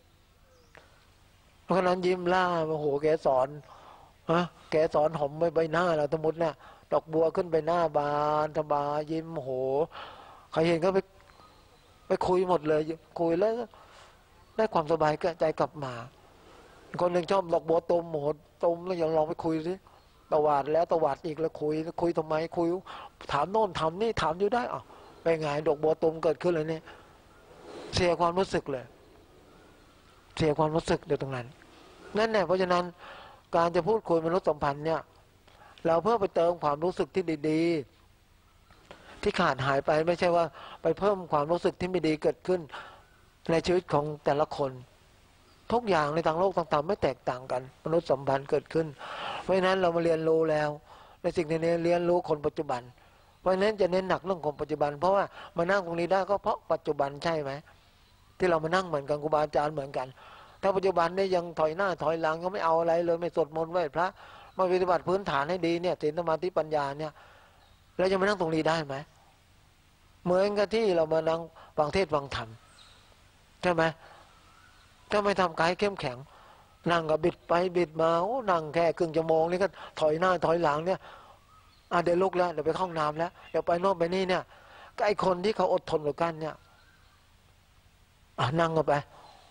เพราะนั้นยิ้มล่าโอ้โหแกสอนฮะแกสอนหอมใบใบหน้าเราสมมติเนี่ยดอกบัวขึ้นไปหน้าบานสบายยิ้มโหใครเห็นก็ไปไปคุยหมดเลยคุยแล้วได้ความสบายใจกลับมาคนหนึ่งชอบดอกบัวตุ่มโหตุ่มแล้วยังลองไปคุยสิตวาดแล้วตวาดอีกแล้วคุยคุยทำไมคุยถามโน่นถามนี่ถามอยู่ได้อ่ะไปไงดอกบัวตุ่มเกิดขึ้นเลยเนี่ยเสียความรู้สึกเลยเสียความรู้สึกเดี๋ยวตรงนั้นนั่นแหละเพราะฉะนั้นการจะพูดคุยมนุษยสัมพันธ์เนี่ยเราเพื่อไปเติมความรู้สึกที่ดีๆที่ขาดหายไปไม่ใช่ว่าไปเพิ่มความรู้สึกที่ไม่ดีเกิดขึ้นในชีวิตของแต่ละคนทุกอย่างในทางโลกต่างๆไม่แตกต่างกันมนุษยสัมพันธ์เกิดขึ้นเพราะฉะนั้นเรามาเรียนรู้แล้วในสิ่งนี้เรียนรู้คนปัจจุบันเพราะฉะนั้นจะเน้นหนักเรื่องของปัจจุบันเพราะว่ามานั่งตรงนี้ได้ก็เพราะปัจจุบันใช่ไหมที่เรามานั่งเหมือนกันครูบาอาจารย์เหมือนกันถ้าปัจจุบันนี่ยังถอยหน้าถอยหลังก็ไม่เอาอะไรเลยไม่สวดมนต์ไหว้พระมาปฏิบัติพื้นฐานให้ดีเนี่ยศีลสมาธิปัญญาเนี่ยแล้วจะมานั่งตรงนี้ได้ไหมเหมือนกับที่เรามานั่งฟังเทศน์ฟังธรรมใช่ไหมถ้าไม่ทำกายเข้มแข็งนั่งก็บิดไปบิดมาโอ้นั่งแค่ครึ่งชั่วโมงนี่ก็ถอยหน้าถอยหลังเนี่ยอ่ะเดี๋ยวลุกแล้วเดี๋ยวไปเข้าห้องน้ำแล้วเดี๋ยวไปโน่นไปนี่เนี่ยไอ้คนที่เขาอดทนกับกันเนี่ยอ่ะนั่งก็ไป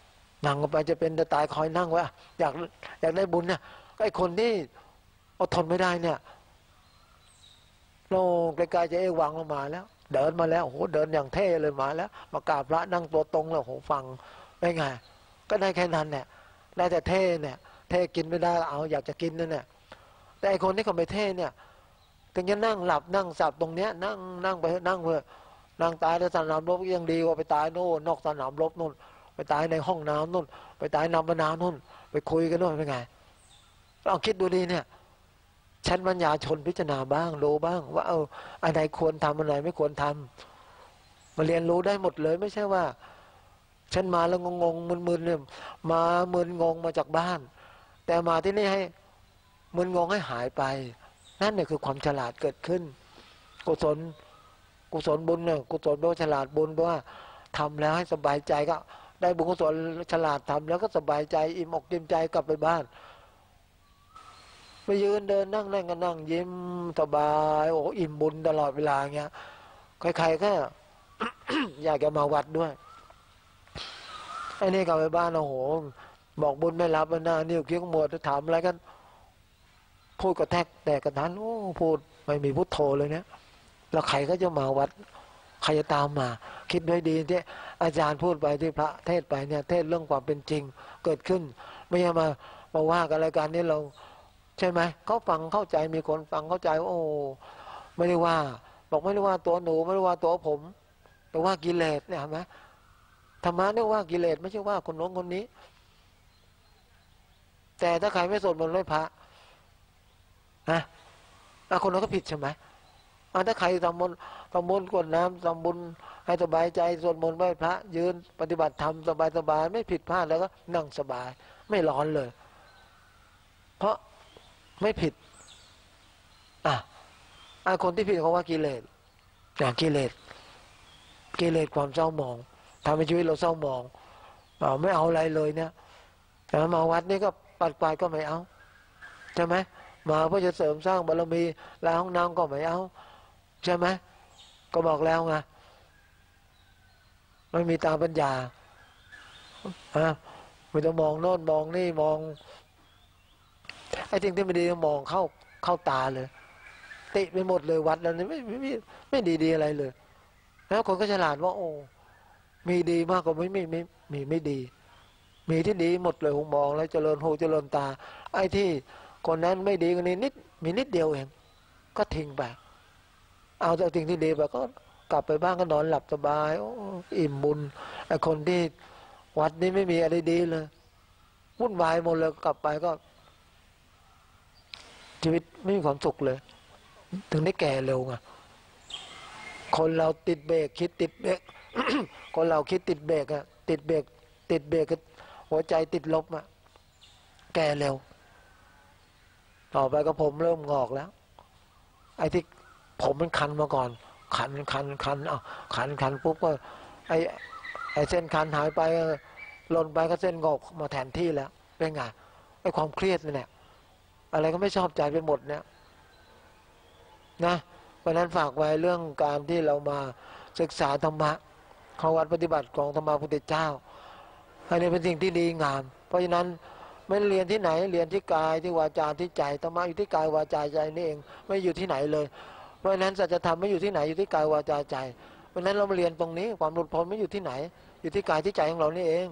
นั่งไปจะเป็นจะตายคอยนั่งไว้อยากอยากได้บุญเนี่ยไอ้คนที่อดทนไม่ได้เนี่ยโน่ไกลๆจะเอวังลงมาแล้วเดินมาแล้วโอ้โหเดินอย่างเท่เลยมาแล้วมากราบพระนั่งตัวตรงแล้วโหฟังไม่ไงก็ได้แค่นั้นเนี่ยได้แต่เท่เนี่ยเท่กินไม่ได้เอาอยากจะกินนั่นเนี่ยแต่ไอ้คนที่เขาไม่เท่เนี่ยถึงจะนั่งหลับนั่งสับตรงเนี้ยนั่งนั่งไปนั่งเพื่อนั่งตายในสนามรบยังดีกว่าไปตายโน่นนอกสนามรบนู่นไปตายในห้องน้ำนู่นไปตายนำบรรณานู่นไปคุยกันนู่นเป็นไงลองคิดดูดีเนี่ยชั้นปัญญาชนพิจารณาบ้างรู้บ้างว่าเอออะไรควรทำอะไรไม่ควรทำมาเรียนรู้ได้หมดเลยไม่ใช่ว่าฉันมาแล้วงงๆมึนๆเนี่ยมามึนงงมาจากบ้านแต่มาที่นี่ให้มึนงงให้หายไปนั่นเนี่ยคือความฉลาดเกิดขึ้นกุศลกุศลบุญเนี่ยกุศลแปลว่าฉลาดบุญแปลว่าทำแล้วให้สบายใจก็ได้บุญกุศลฉลาดทำแล้วก็สบายใจอิ่มอกอิ่มใจกลับไปบ้านไปยืนเดินนั่งนั่งก็นั่งยิ้มสบายโอ้อิ่มบุญตลอดเวลาเงี้ยใครๆก็ อยากจะมาวัดด้วยไอ้นี่กลับไปบ้านโอ้โหบอกบุญไม่รับนะนิ้วเคี้ยวหมดจะถามอะไรกันพูดกระแทกแต่กระทันโอ้พูดไม่มีพุทโธเลยเนี่ยแล้วใครก็จะมาวัดใครจะตามมาคิดด้วยดีที่อาจารย์พูดไปที่พระเทศไปเนี่ยเทศเรื่องความเป็นจริงเกิดขึ้นไม่ใช่มามาว่ากันรายการนี้เราใช่ไหมเขาฟังเข้าใจมีคนฟังเข้าใจโอ้ไม่ได้ว่าบอกไม่ได้ว่าตัวหนูไม่ได้ว่าตัวผมแต่ว่ากิเลสเนี่ยเห็นไหมธรรมะเนี่ยว่ากิเลสไม่ใช่ว่าคนโน้นคนนี้แต่ถ้าใครไม่สวดมนต์ไหว้พระนะคนนั้นก็ผิดใช่ไหมถ้าใครทำบุญทำบุญกรวดน้ำทำบุญให้สบายใจสวดมนต์ไหว้พระยืนปฏิบัติธรรมสบายสบายไม่ผิดพลาดแล้วก็นั่งสบายไม่ร้อนเลยเพราะไม่ผิดอ่ะไอ้คนที่ผิดเขาว่ากิเลสอย่างกิเลสกิเลสความเศร้าหมองทำให้ชีวิตเราเศร้าหมองอ่าไม่เอาอะไรเลยเนี่ยแต่มาวัดนี่ก็ปัดปลายก็ไม่เอาใช่ไหมมาเพื่อจะเสริมสร้างบารมีล้างห้องน้ำก็ไม่เอาใช่ไหมก็บอกแล้วไงไม่มีตาปัญญาฮะไม่ต้องมองโน่นมองนี่มองไอ้สิ่งที่ไม่ดีมองเข้าเข้าตาเลยติไปหมดเลยวัดแล้วนี่ไม่ไม่ไม่ไม่ดีดีอะไรเลยแล้วคนก็ฉลาดว่าโอ้มีดีมากกว่าไม่ไม่ไม่มีไม่ดีมีที่ดีหมดเลยหงมองแล้วเจริญหูเจริญตาไอ้ที่คนนั้นไม่ดีกว่านี้นิดมีนิดเดียวเองก็ทิ้งไปเอาแต่สิ่งที่ดีไปก็กลับไปบ้านก็นอนหลับสบายโอ้อิ่มบุญไอ้คนที่วัดนี้ไม่มีอะไรดีเลยวุ่นวายหมดเลยกลับไปก็ชีวิตไม่มีความสุขเลยถึงได้แก่เร็วไงคนเราติดเบรกคิดติดเบรก คนเราคิดติดเบรกอะติดเบรกติดเบรกหัวใจติดลบอะแก่เร็วต่อไปก็ผมเริ่มงอกแล้วไอ้ที่ผมมันคันมาก่อนคันคันคันอ่ะคันคันปุ๊บก็ไอ้ไอ้เส้นคันหายไปหล่นไปก็เส้นงอกมาแทนที่แล้วเป็นไงไอ้ความเครียดเนี่ยอะไรก็ไม่ชอบใจไปหมดเนี่ยนะเพราะนั้นฝากไว้เรื่องการที่เรามาศึกษาธรรมะเข้าวัดปฏิบัติของธรรมพุทธเจ้าอันนี้เป็นสิ่งที่ดีงามเพราะฉะนั้นไม่เรียนที่ไหนเรียนที่กายที่วาจาที่ใจธรรมะอยู่ที่กายวาจาใจนี่เองไม่อยู่ที่ไหนเลยเพราะฉะนั้นสัจธรรมไม่อยู่ที่ไหนอยู่ที่กายวาจาใจเพราะฉะนั้นเรามาเรียนตรงนี้ความหลุดพ้นไม่อยู่ที่ไหนอยู่ที่กายที่ใจของเรานี่เอง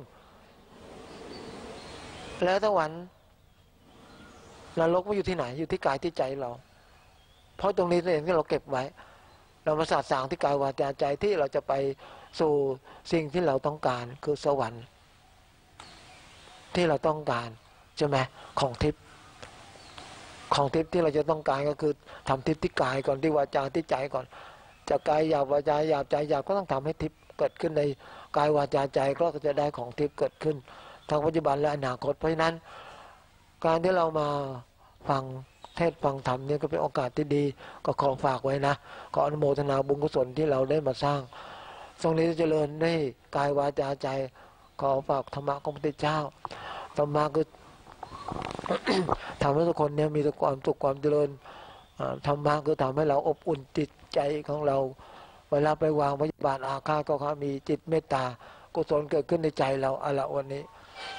แล้วสวรรค์นรกไม่อยู่ที่ไหนอยู่ที่กายที่ใจเราเพราะตรงนี้เองที่เราเก็บไว้เรามาสาสางที่กายวาจาใจที่เราจะไปสู่สิ่งที่เราต้องการคือสวรรค์ที่เราต้องการใช่ไหมของทิพย์ของทิพย์ที่เราจะต้องการก็คือทำทิพย์ที่กายก่อนที่วาจาที่ใจก่อนจากกายหยาบวาจาหยาบใจหยาบก็ต้องทำให้ทิพย์เกิดขึ้นในกายวาจาใจก็จะได้ของทิพย์เกิดขึ้นทั้งปัจจุบันและอนาคตเพราะฉะนั้นการที่เรามาฟังเทศฟังธรรมนี่ก็เป็นโอกาสที่ดีก็ขอฝากไว้นะขออนุโมทนาบุญกุศลที่เราได้มาสร้างตรงนี้จะเจริญได้กายวาจาใจขอฝากธรรมะของพระพุทธเจ้าธรรมะคือ ทำให้ทุกคนเนี่ยมีแต่ความสุขความเจริญธรรมะคือทำให้เราอบอุ่นจิตใจของเราเวลาไปวางพยาบาทอาฆาตก็มีจิตเมตตากุศลเกิดขึ้นในใจเราอะละวันนี้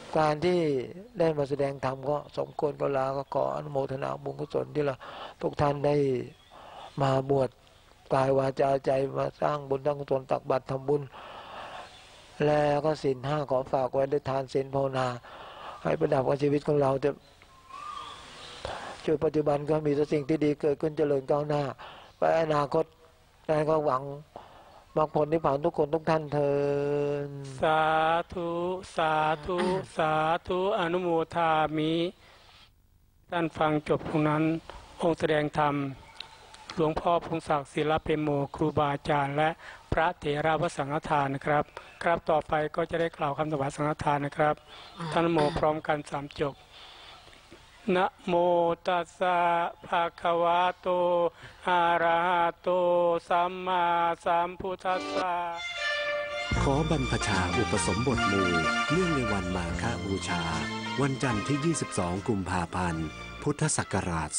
การที่ได้มาแสดงธรรมก็สมควรกับลาก็ขออนุโมทนาบุญกุศลที่เราทุกท่านได้มาบวชกายวาจาใจมาสร้างบุญสร้างกุศลตักบาตรทำบุญแล้วก็ศีลห้าขอฝากไว้ด้วยทานศีลภาวนาให้ประดับกับชีวิตของเราจะช่วยปัจจุบันก็มีแต่สิ่งที่ดีเกิดขึ้นเจริญก้าวหน้าไปอนาคตนั้นก็หวังมรรคผลนิพพานทุกคนทุกท่านเถิดสาธุสาธุสาธุอนุโมทามิท่านฟังจบตรงนั้นองค์แสดงธรรมหลวงพ่อพงศักดิ์ศิลปิโมครูบาอาจารย์และพระเถรวสังฆทานนะครับครับต่อไปก็จะได้กล่าวคำถวายสังฆทานนะครับท่านโมพร้อมกันสามจบนะโมตัสสะภะคะวะโตอะระหะโตสัมมาสัมพุทธัสสะขอบรรพชาอุปสมบทหมู่เนื่องในวันมาฆบูชาวันจันทร์ที่ยี่สิบสองกุมภาพันธ์พุทธศักราช